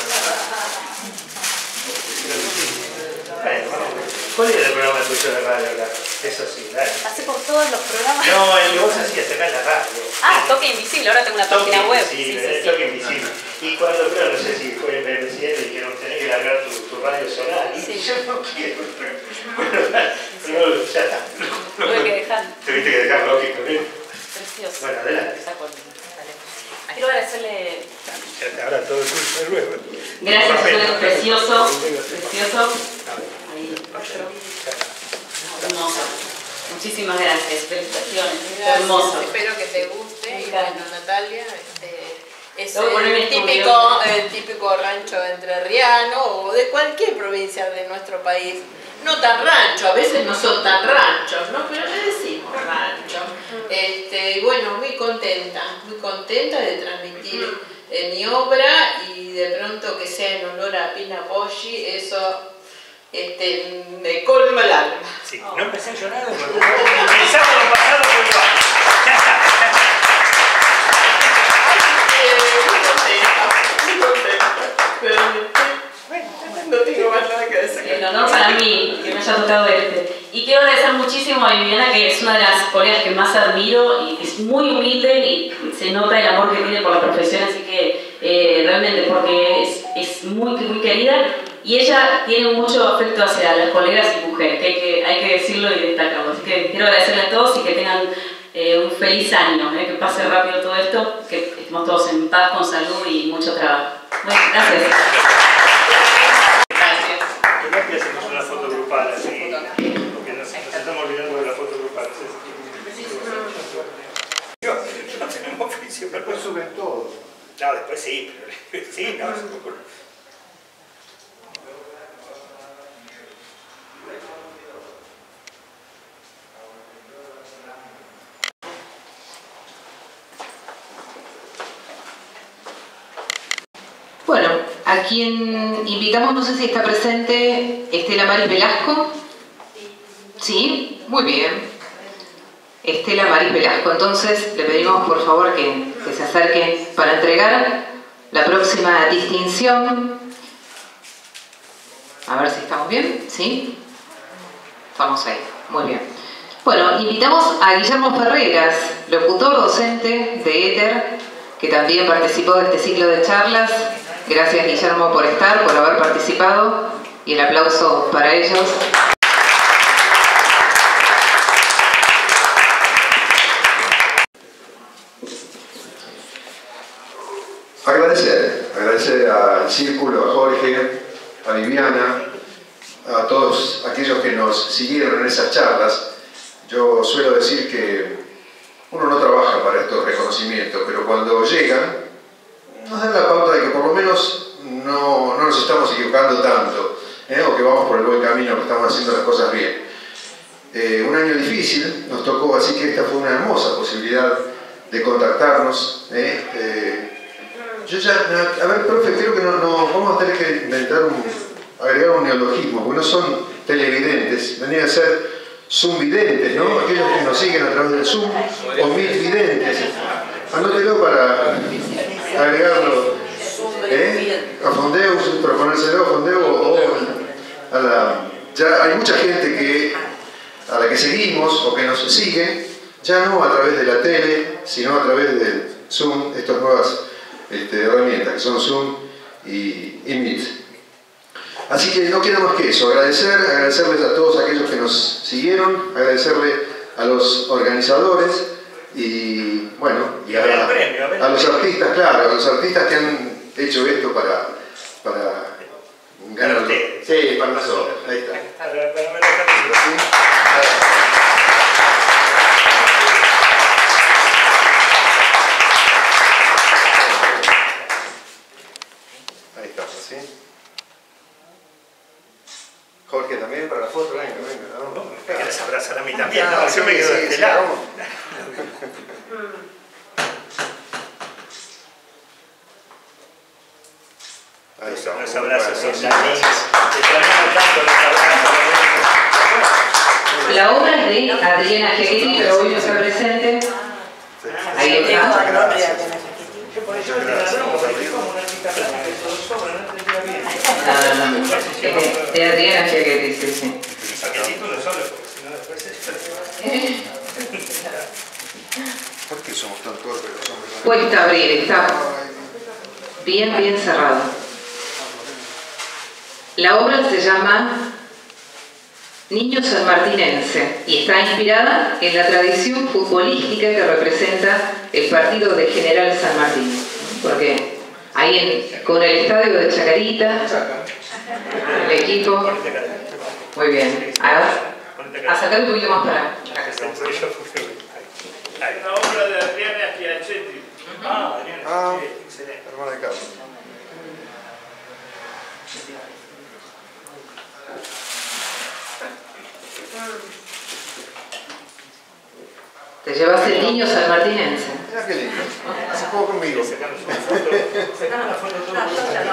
¿Cuál era el programa tuyo de radio acá? Eso sí, dale. Pasé por todos los programas. No, el que vos hacías acá en la radio. Toque Invisible, ahora tengo una página web. Sí. Toque Invisible. Y cuando, creo, no sé si fue en BBC, le dijeron, tenés que largar tu radio sonar. Y yo no quiero. Bueno, ya está. Tuve que dejar. Tuviste que dejar, lógico, ¿no? Precioso. Bueno, adelante. Quiero agradecerle. Ahora todo el curso de nuevo. Gracias, fue precioso. Ahí. Hermoso. Muchísimas gracias, felicitaciones. Hermoso. Espero que te guste. Y bueno, Natalia, es el típico rancho entrerriano o de cualquier provincia de nuestro país. No tan rancho, a veces no son tan ranchos, ¿no? Pero le decimos rancho. Y bueno, muy contenta de transmitir mi obra y de pronto que sea en honor a Pina Boschi, eso me colma el alma. Sí, no empecé a llorar. El sábado pasado fue igual. Ya está. Muy contenta. No tengo más nada que decir. El honor para mí que me haya tocado Y quiero agradecer muchísimo a Viviana, que es una de las colegas que más admiro y es muy humilde y se nota el amor que tiene por la profesión, así que realmente porque es muy, muy querida y ella tiene mucho afecto hacia las colegas y mujeres, que hay que decirlo y destacarlo. Así que quiero agradecerle a todos y que tengan un feliz año, que pase rápido todo esto, que estemos todos en paz, con salud y mucho trabajo. Bueno, gracias. Que hacemos una foto grupal así, porque nos estamos olvidando de la foto grupal. No tenemos oficio, pero después suben todo. No, después sí, pero sí, no, seguro. Bueno, a quien invitamos, no sé si está presente Estela Maris Velasco. ¿Sí? Muy bien. Estela Maris Velasco. Entonces le pedimos por favor que se acerque para entregar la próxima distinción. A ver si estamos bien. ¿Sí? Estamos ahí. Muy bien. Bueno, invitamos a Guillermo Ferreras, locutor docente de Éter, que también participó de este ciclo de charlas. Gracias, Guillermo, por estar, por haber participado, y el aplauso para ellos. Agradecer al Círculo, a Jorge, a Viviana, a todos aquellos que nos siguieron en esas charlas. Yo suelo decir que uno no trabaja para estos reconocimientos, pero cuando llegan, nos dan la pauta de que por lo menos no nos estamos equivocando tanto, o que vamos por el buen camino, que estamos haciendo las cosas bien. Un año difícil nos tocó, así que esta fue una hermosa posibilidad de contactarnos. Yo ya, a ver, profe, creo que no vamos a tener que inventar agregar un neologismo, porque no son televidentes, vendrían a ser zoomvidentes, ¿no? Aquellos que nos siguen a través del Zoom, o milvidentes. Anótelo para agregarlo a Fondeus, proponérselo a Fondeus o a la... Ya hay mucha gente a la que seguimos o que nos sigue, ya no a través de la tele, sino a través Zoom, estas nuevas herramientas que son Zoom y Meet. Así que no queda más que eso, agradecerles a todos aquellos que nos siguieron, agradecerle a los organizadores y bueno, y a los artistas, claro, a los artistas que han hecho esto para ganar. Sí, para nosotros, ahí está. Ahí está, ¿sí? Jorge también para la foto, venga. ¿No? Me querés abrazar a mí también, ¿no? Yo me quedo de este lado. Ahí está. Los abrazos son lindos. Extrañamos tanto los abrazos. La obra es de Adriana Giachetti, pero hoy no está presente. Ahí está. De Adriana Giachetti, sí. ¿Por qué somos tan torpes los hombres? Cuesta abrir, está bien cerrado. La obra se llama Niño sanmartinense y está inspirada en la tradición futbolística que representa el partido de General San Martín. Porque ahí con el estadio de Chacarita, el equipo. Muy bien. A sacar un poquito más para acá. Una obra de Adriana Giachetti. Adriana, excelente. Hermana de Carlos. Te llevas el niño sanmartinense. Mira qué lindo. Hace poco conmigo. Sacamos una foto todos.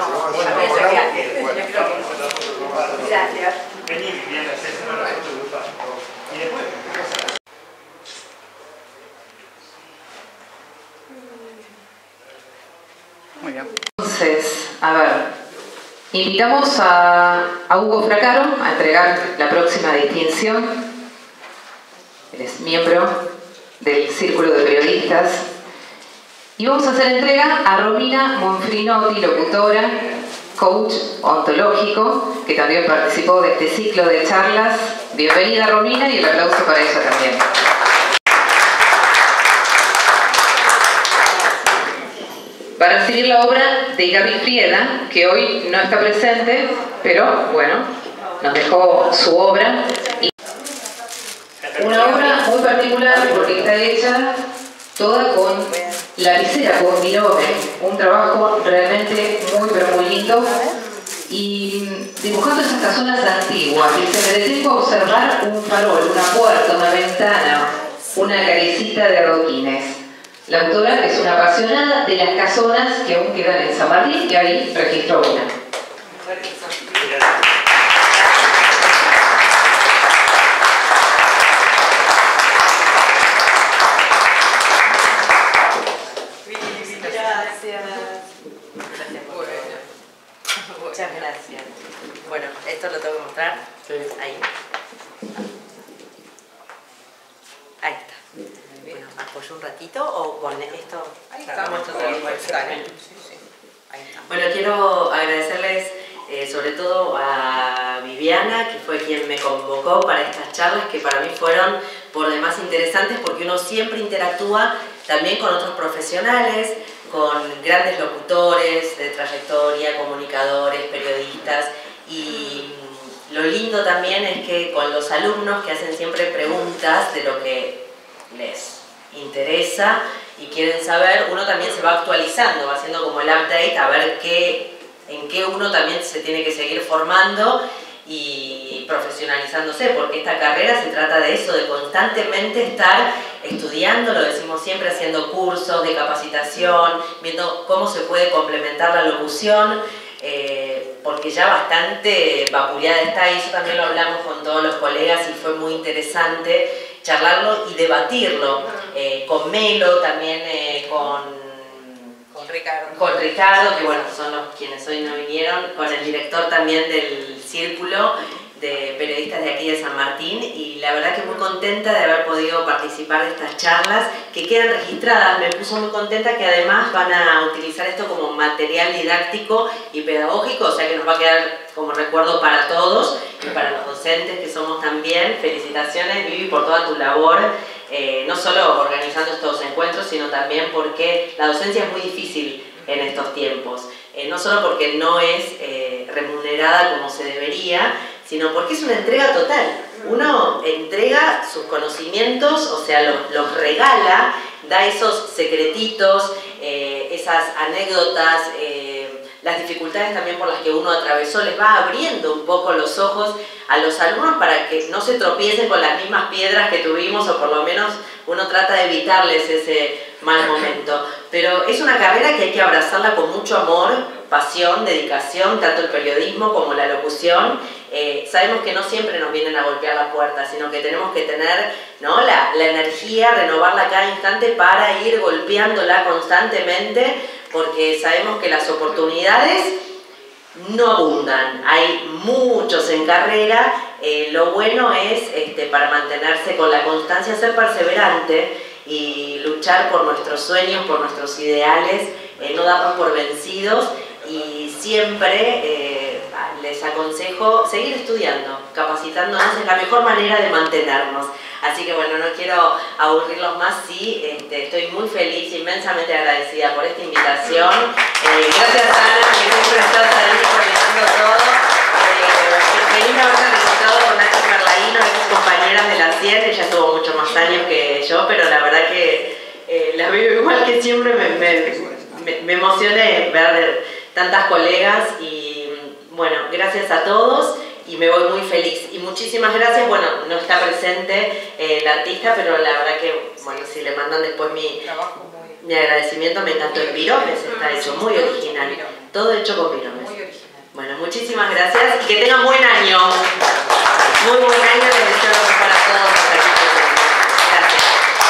Gracias. Vení, Viviana, hacemos una foto grupal. Y después. Muy bien. Entonces, a ver, invitamos a Hugo Fracaro a entregar la próxima distinción. Él es miembro del Círculo de Periodistas. Y vamos a hacer entrega a Romina Monfrinotti, locutora, coach ontológico, que también participó de este ciclo de charlas. Bienvenida, Romina, y el aplauso para ella también. Va a recibir la obra de Gaby Frieda, que hoy no está presente, pero bueno, nos dejó su obra. Y una obra muy particular porque está hecha toda con lapicera, con virome, un trabajo realmente muy lindo, y dibujando esas casonas antiguas. Y se me detengo a observar un farol, una puerta, una ventana, una carecita de adoquines. La autora es una apasionada de las casonas que aún quedan en San Martín, y ahí registró una. Muchas gracias. Bueno, esto lo tengo que mostrar. Sí. Ahí. Ahí está. Bueno, apoyo un ratito o con esto. Ahí está. Bueno, quiero agradecerles sobre todo a Viviana, que fue quien me convocó para estas charlas, que para mí fueron por demás interesantes, porque uno siempre interactúa también con otros profesionales, con grandes locutores de trayectoria, comunicadores, periodistas, y lo lindo también es que con los alumnos que hacen siempre preguntas de lo que les interesa y quieren saber, uno también se va actualizando, va haciendo como el update a ver en qué uno también se tiene que seguir formando y profesionalizándose, porque esta carrera se trata de eso, de constantemente estar estudiando, lo decimos siempre, haciendo cursos de capacitación, viendo cómo se puede complementar la locución, porque ya bastante vapuleada está, y eso también lo hablamos con todos los colegas y fue muy interesante charlarlo y debatirlo, con Melo, también con Ricardo, que bueno, son los quienes hoy no vinieron, con el director también del Círculo, de periodistas de aquí de San Martín, y la verdad que muy contenta de haber podido participar de estas charlas que quedan registradas. Me puso muy contenta que además van a utilizar esto como material didáctico y pedagógico, o sea que nos va a quedar como recuerdo para todos y para los docentes que somos también. Felicitaciones, Vivi, por toda tu labor, no solo organizando estos encuentros, sino también porque la docencia es muy difícil en estos tiempos. No solo porque no es remunerada como se debería, sino porque es una entrega total. Uno entrega sus conocimientos, o sea, los regala, da esos secretitos, esas anécdotas, las dificultades también por las que uno atravesó, les va abriendo un poco los ojos a los alumnos para que no se tropiecen con las mismas piedras que tuvimos, o por lo menos uno trata de evitarles ese mal momento. Pero es una carrera que hay que abrazarla con mucho amor, pasión, dedicación, tanto el periodismo como la locución. Sabemos que no siempre nos vienen a golpear la puerta, sino que tenemos que tener, ¿no?, la energía, renovarla cada instante para ir golpeándola constantemente, porque sabemos que las oportunidades no abundan, hay muchos en carrera. Lo bueno es, para mantenerse con la constancia, ser perseverante y luchar por nuestros sueños, por nuestros ideales, no darnos por vencidos, y siempre les aconsejo seguir estudiando, capacitándonos, es la mejor manera de mantenernos. Así que bueno, no quiero aburrirlos más, sí, estoy muy feliz, inmensamente agradecida por esta invitación. Gracias, Ana, que siempre estás ahí coordinando todo. Feliz haber visitado con Nacho Carlaíno, es compañeras de la CIET, ella estuvo muchos más años que yo, pero la verdad que la veo igual que siempre, me emocioné ver tantas colegas, y bueno, gracias a todos. Y me voy muy feliz. Y muchísimas gracias. Bueno, no está presente la artista, pero la verdad que, bueno, si le mandan después mi agradecimiento, me encantó. En piromes está hecho, muy original. Todo hecho con piromes. Bueno, muchísimas gracias y que tengan buen año. Muy buen año, les deseo para todos los aquí presentes. Gracias.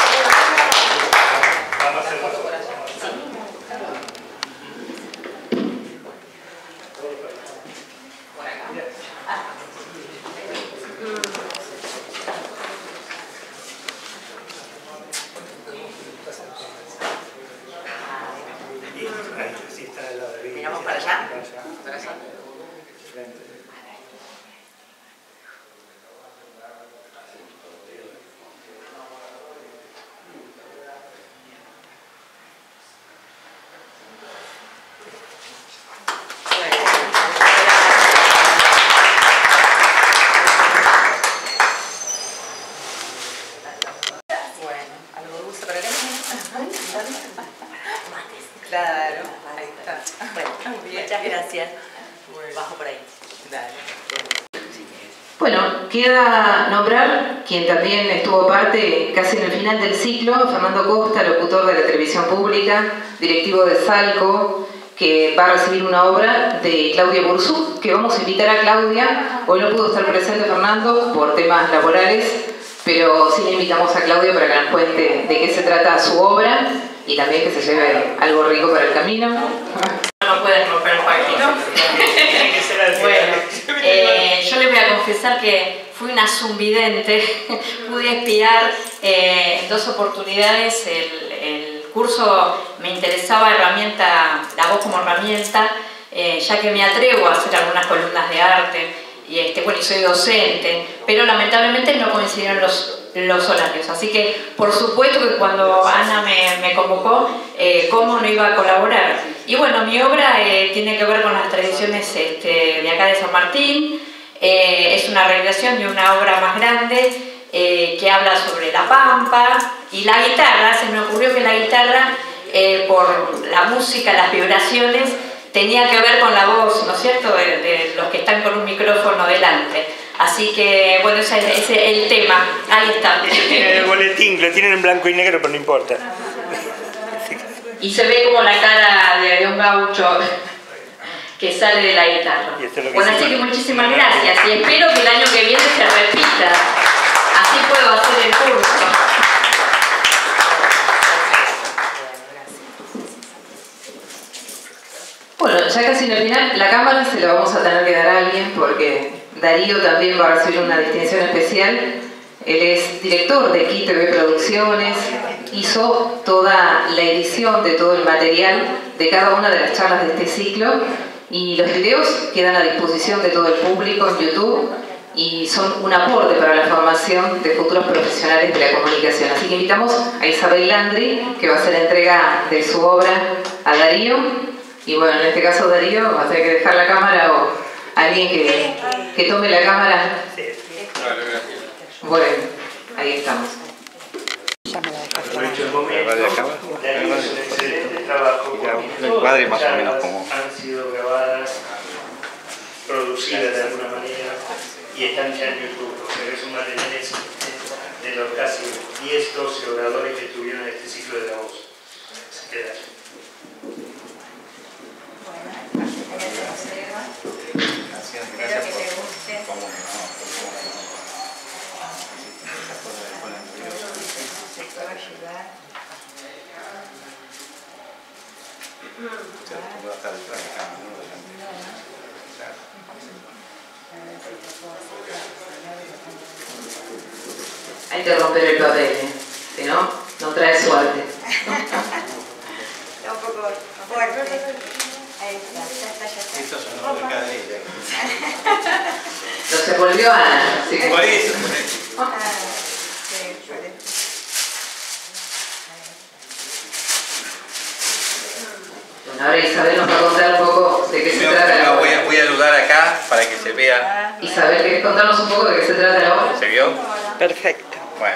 Miramos para allá. Claro, ahí está. Bueno, muchas gracias. Bajo por ahí. Dale. Bueno, queda nombrar quien también estuvo parte casi en el final del ciclo, Fernando Costa, locutor de la televisión pública, directivo de Salco, que va a recibir una obra de Claudia Burzú, que vamos a invitar a Claudia. Hoy no pudo estar presente Fernando por temas laborales, pero sí le invitamos a Claudia para que nos cuente de qué se trata su obra y también que se lleve algo rico para el camino. No puedes romper el pacto. Bueno, yo les voy a confesar que fui una zumvidente. Pude espiar en dos oportunidades el curso. Me interesaba la voz como herramienta, ya que me atrevo a hacer algunas columnas de arte y bueno, y soy docente, pero lamentablemente no coincidieron los horarios, así que por supuesto que cuando Ana me convocó, cómo no iba a colaborar. Y bueno, mi obra tiene que ver con las tradiciones de acá de San Martín. Es una realización de una obra más grande que habla sobre la pampa y la guitarra. Se me ocurrió que la guitarra, por la música, las vibraciones, tenía que ver con la voz, ¿no es cierto?, de los que están con un micrófono delante. Así que, bueno, ese es el tema. Ahí está. Tienen el boletín, lo tienen en blanco y negro, pero no importa. Y se ve como la cara de un gaucho que sale de la guitarra. Bueno, así que muchísimas gracias y espero que el año que viene se repita. Así puedo hacer el curso. Bueno, ya casi en el final, la cámara se la vamos a tener que dar a alguien porque Darío también va a recibir una distinción especial. Él es director de Qui TV Producciones, hizo toda la edición de todo el material de cada una de las charlas de este ciclo y los videos quedan a disposición de todo el público en YouTube y son un aporte para la formación de futuros profesionales de la comunicación. Así que invitamos a Isabel Landry, que va a hacer entrega de su obra a Darío. Y bueno, en este caso Darío va a tener que dejar la cámara o alguien que tome la cámara. Bueno, ahí estamos. Excelente trabajo. Encuadre más o menos como... Han sido grabadas, producidas de alguna manera y están ya en YouTube. O sea, es un material de los casi 10, 12 oradores que tuvieron este ciclo de la voz. Se queda. Gracias por Hay que romper el papel, si no, no trae suerte. Está un poco fuerte. Ahí está, ya está. Esto sonó de cada día. No se volvió Ana. ¿Sí? Por eso. Bueno, ahora Isabel nos va a contar un poco de qué se trata la obra. Voy a ayudar acá para que se vea. Isabel, ¿querés contarnos un poco de qué se trata la obra? ¿Se vio? Perfecto. Bueno.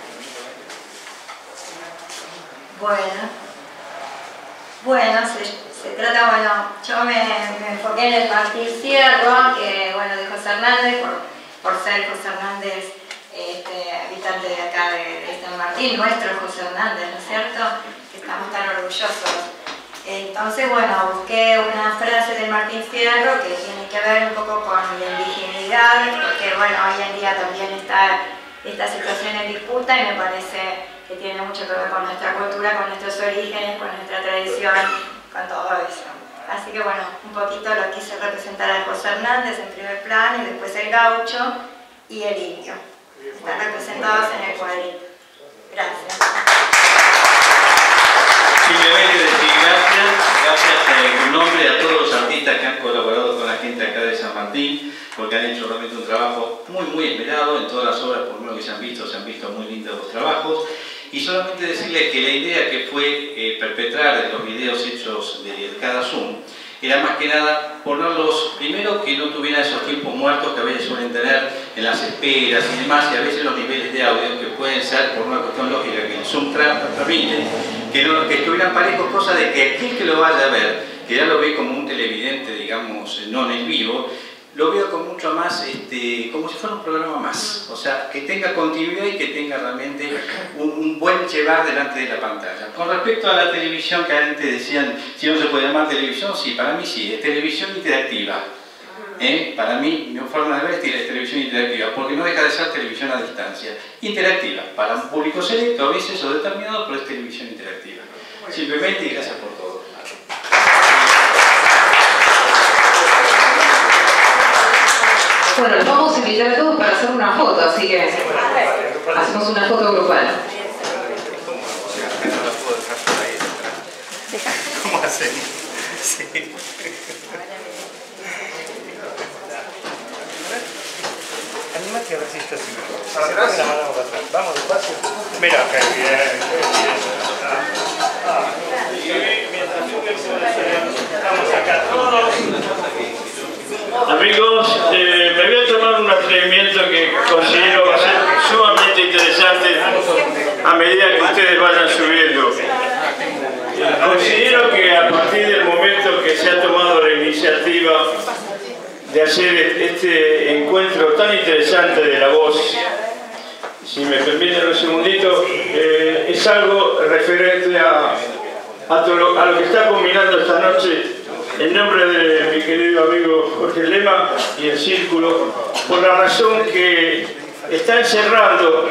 Bueno, se trata, bueno, yo me enfoqué en el Martín Fierro, que, bueno, de José Hernández, por ser José Hernández, habitante de acá de San Martín, nuestro José Hernández, ¿no es cierto? Que estamos tan orgullosos. Entonces, bueno, busqué una frase de Martín Fierro que tiene que ver un poco con la indigeneidad, porque, bueno, hoy en día también está esta situación en disputa y me parece que tiene mucho que ver con nuestra cultura, con nuestros orígenes, con nuestra tradición, con todo eso. Así que bueno, un poquito lo quise representar a José Hernández en primer plano y después el gaucho y el indio. Están representados en el cuadrito. Gracias. Simplemente decir gracias en nombre a todos los artistas que han colaborado con la gente acá de San Martín, porque han hecho realmente un trabajo muy esmerado en todas las obras, por lo menos que se han visto muy lindos los trabajos. Y solamente decirles que la idea que fue perpetrar los videos hechos de cada Zoom era más que nada ponerlos, primero que no tuvieran esos tiempos muertos que a veces suelen tener en las esperas y demás, y a veces los niveles de audio que pueden ser, por una cuestión lógica que el Zoom permite, que estuvieran parejos, cosa de que aquel que lo vaya a ver, que ya lo ve como un televidente, digamos, no en el vivo, lo veo con mucho más, como si fuera un programa más. O sea, que tenga continuidad y que tenga realmente un buen llevar delante de la pantalla. Con respecto a la televisión, que antes decían, si no se puede llamar televisión, sí, para mí sí, es televisión interactiva. Para mí, mi forma de ver es televisión interactiva, porque no deja de ser televisión a distancia. Interactiva, para un público selecto a veces o determinado, pero es televisión interactiva. Simplemente, y gracias por todo. Bueno, los vamos a invitar a todos para hacer una foto, así que hacemos una foto grupal. ¿Cómo hacen? Sí. Animate a ver si yo así mejor. La mano para atrás. Vamos despacio. Mira, qué bien. Estamos acá todos. Amigos, me voy a tomar un atrevimiento que considero va a ser sumamente interesante a medida que ustedes vayan subiendo. Considero que a partir del momento que se ha tomado la iniciativa de hacer este encuentro tan interesante de la voz, si me permiten un segundito, es algo referente a lo que está combinando esta noche en nombre de mi querido amigo Jorge Lema y el Círculo, por la razón que está encerrando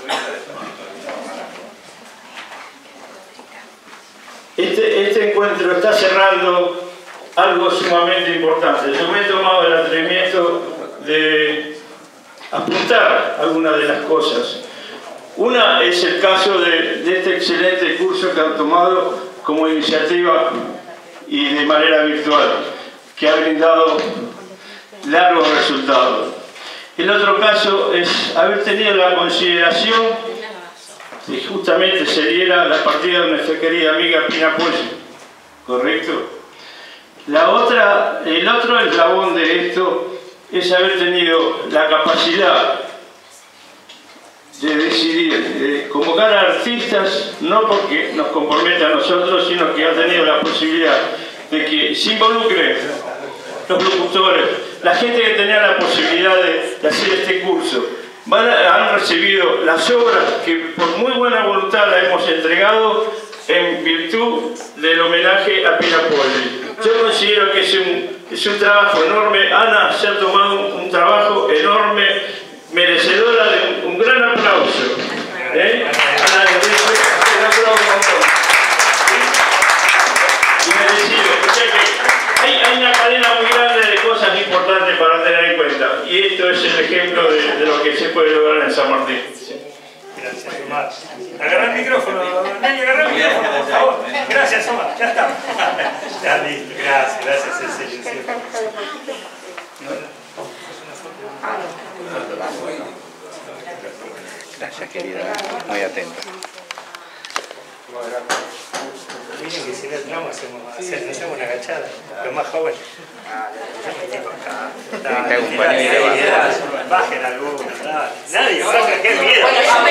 este encuentro, está cerrando algo sumamente importante. Yo me he tomado el atrevimiento de apuntar algunas de las cosas. Una es el caso de este excelente curso que han tomado como iniciativa y de manera virtual, que ha brindado largos resultados. El otro caso es haber tenido la consideración que justamente se diera la partida de nuestra querida amiga Pina Puello, ¿correcto? El otro eslabón de esto es haber tenido la capacidad de decidir, de convocar a artistas, no porque nos comprometa a nosotros, sino que ha tenido la posibilidad de que se involucren los locutores, la gente que tenía la posibilidad de hacer este curso. Han recibido las obras que por muy buena voluntad las hemos entregado en virtud del homenaje a Pina Puello. Yo considero que es un trabajo enorme. Ana se ha tomado un trabajo enorme, merecedora de un gran aplauso. Ana, un aplauso. Y merecido. O sea que hay una cadena muy grande de cosas importantes para tener en cuenta. Y esto es el ejemplo de lo que se puede lograr en San Martín. Gracias, Tomás. Agarra el micrófono, Nani, agarra el micrófono, por favor. Gracias, Tomás. Ya está. Ya listo. Gracias, en serio. Gracias, querida. Muy atenta. Miren que si no entramos hacemos una agachada. Los más jóvenes. Bajen algunos. Nadie baja, qué miedo.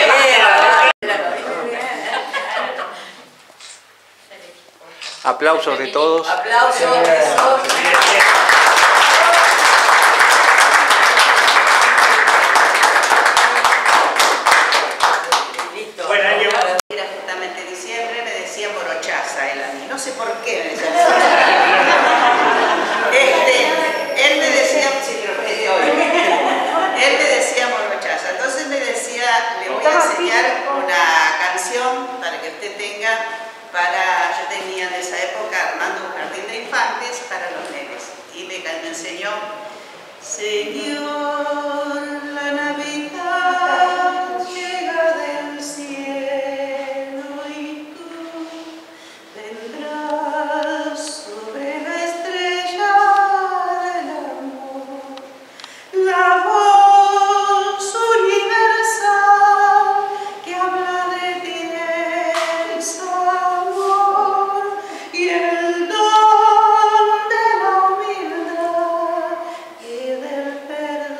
Aplausos de todos. Aplausos. Buen año. Era justamente diciembre, me decía morochaza él a mí, no sé por qué me decía. Él me decía, sí, pero él me decía morochaza, entonces me decía, le voy a enseñar una canción para que usted tenga, yo tenía en esa época armando un jardín de infantes para los nenes, y me enseñó, Señor, la Navidad llega del cielo y tú vendrás sobre la estrella del amor, la voz universal que habla de ti es amor y el don de la humildad y del perdón.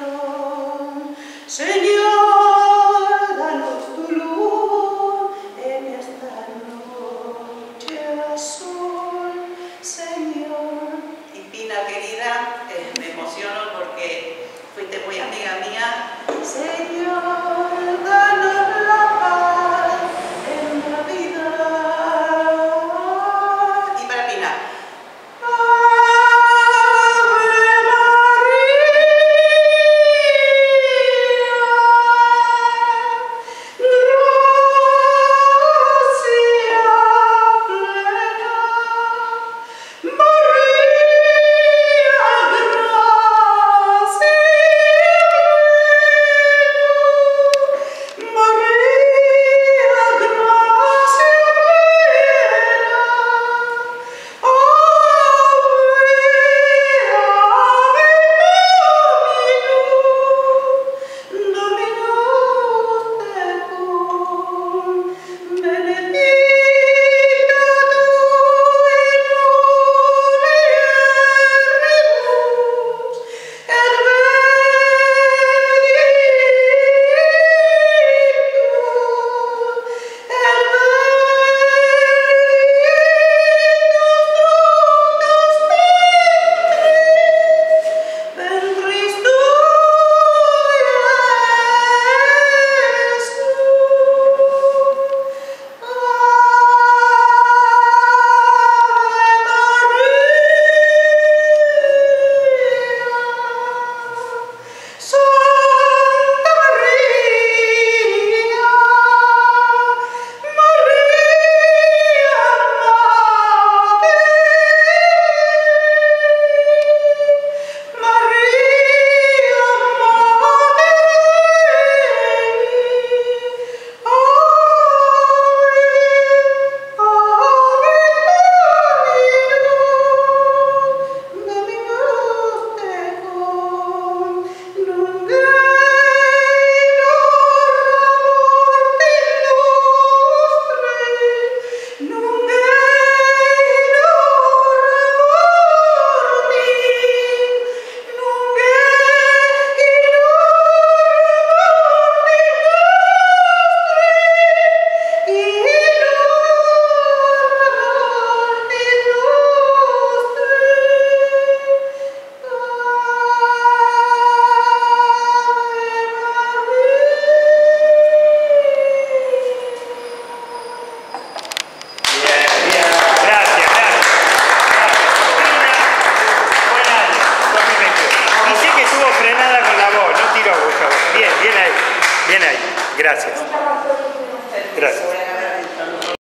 Bien ahí, gracias. Gracias.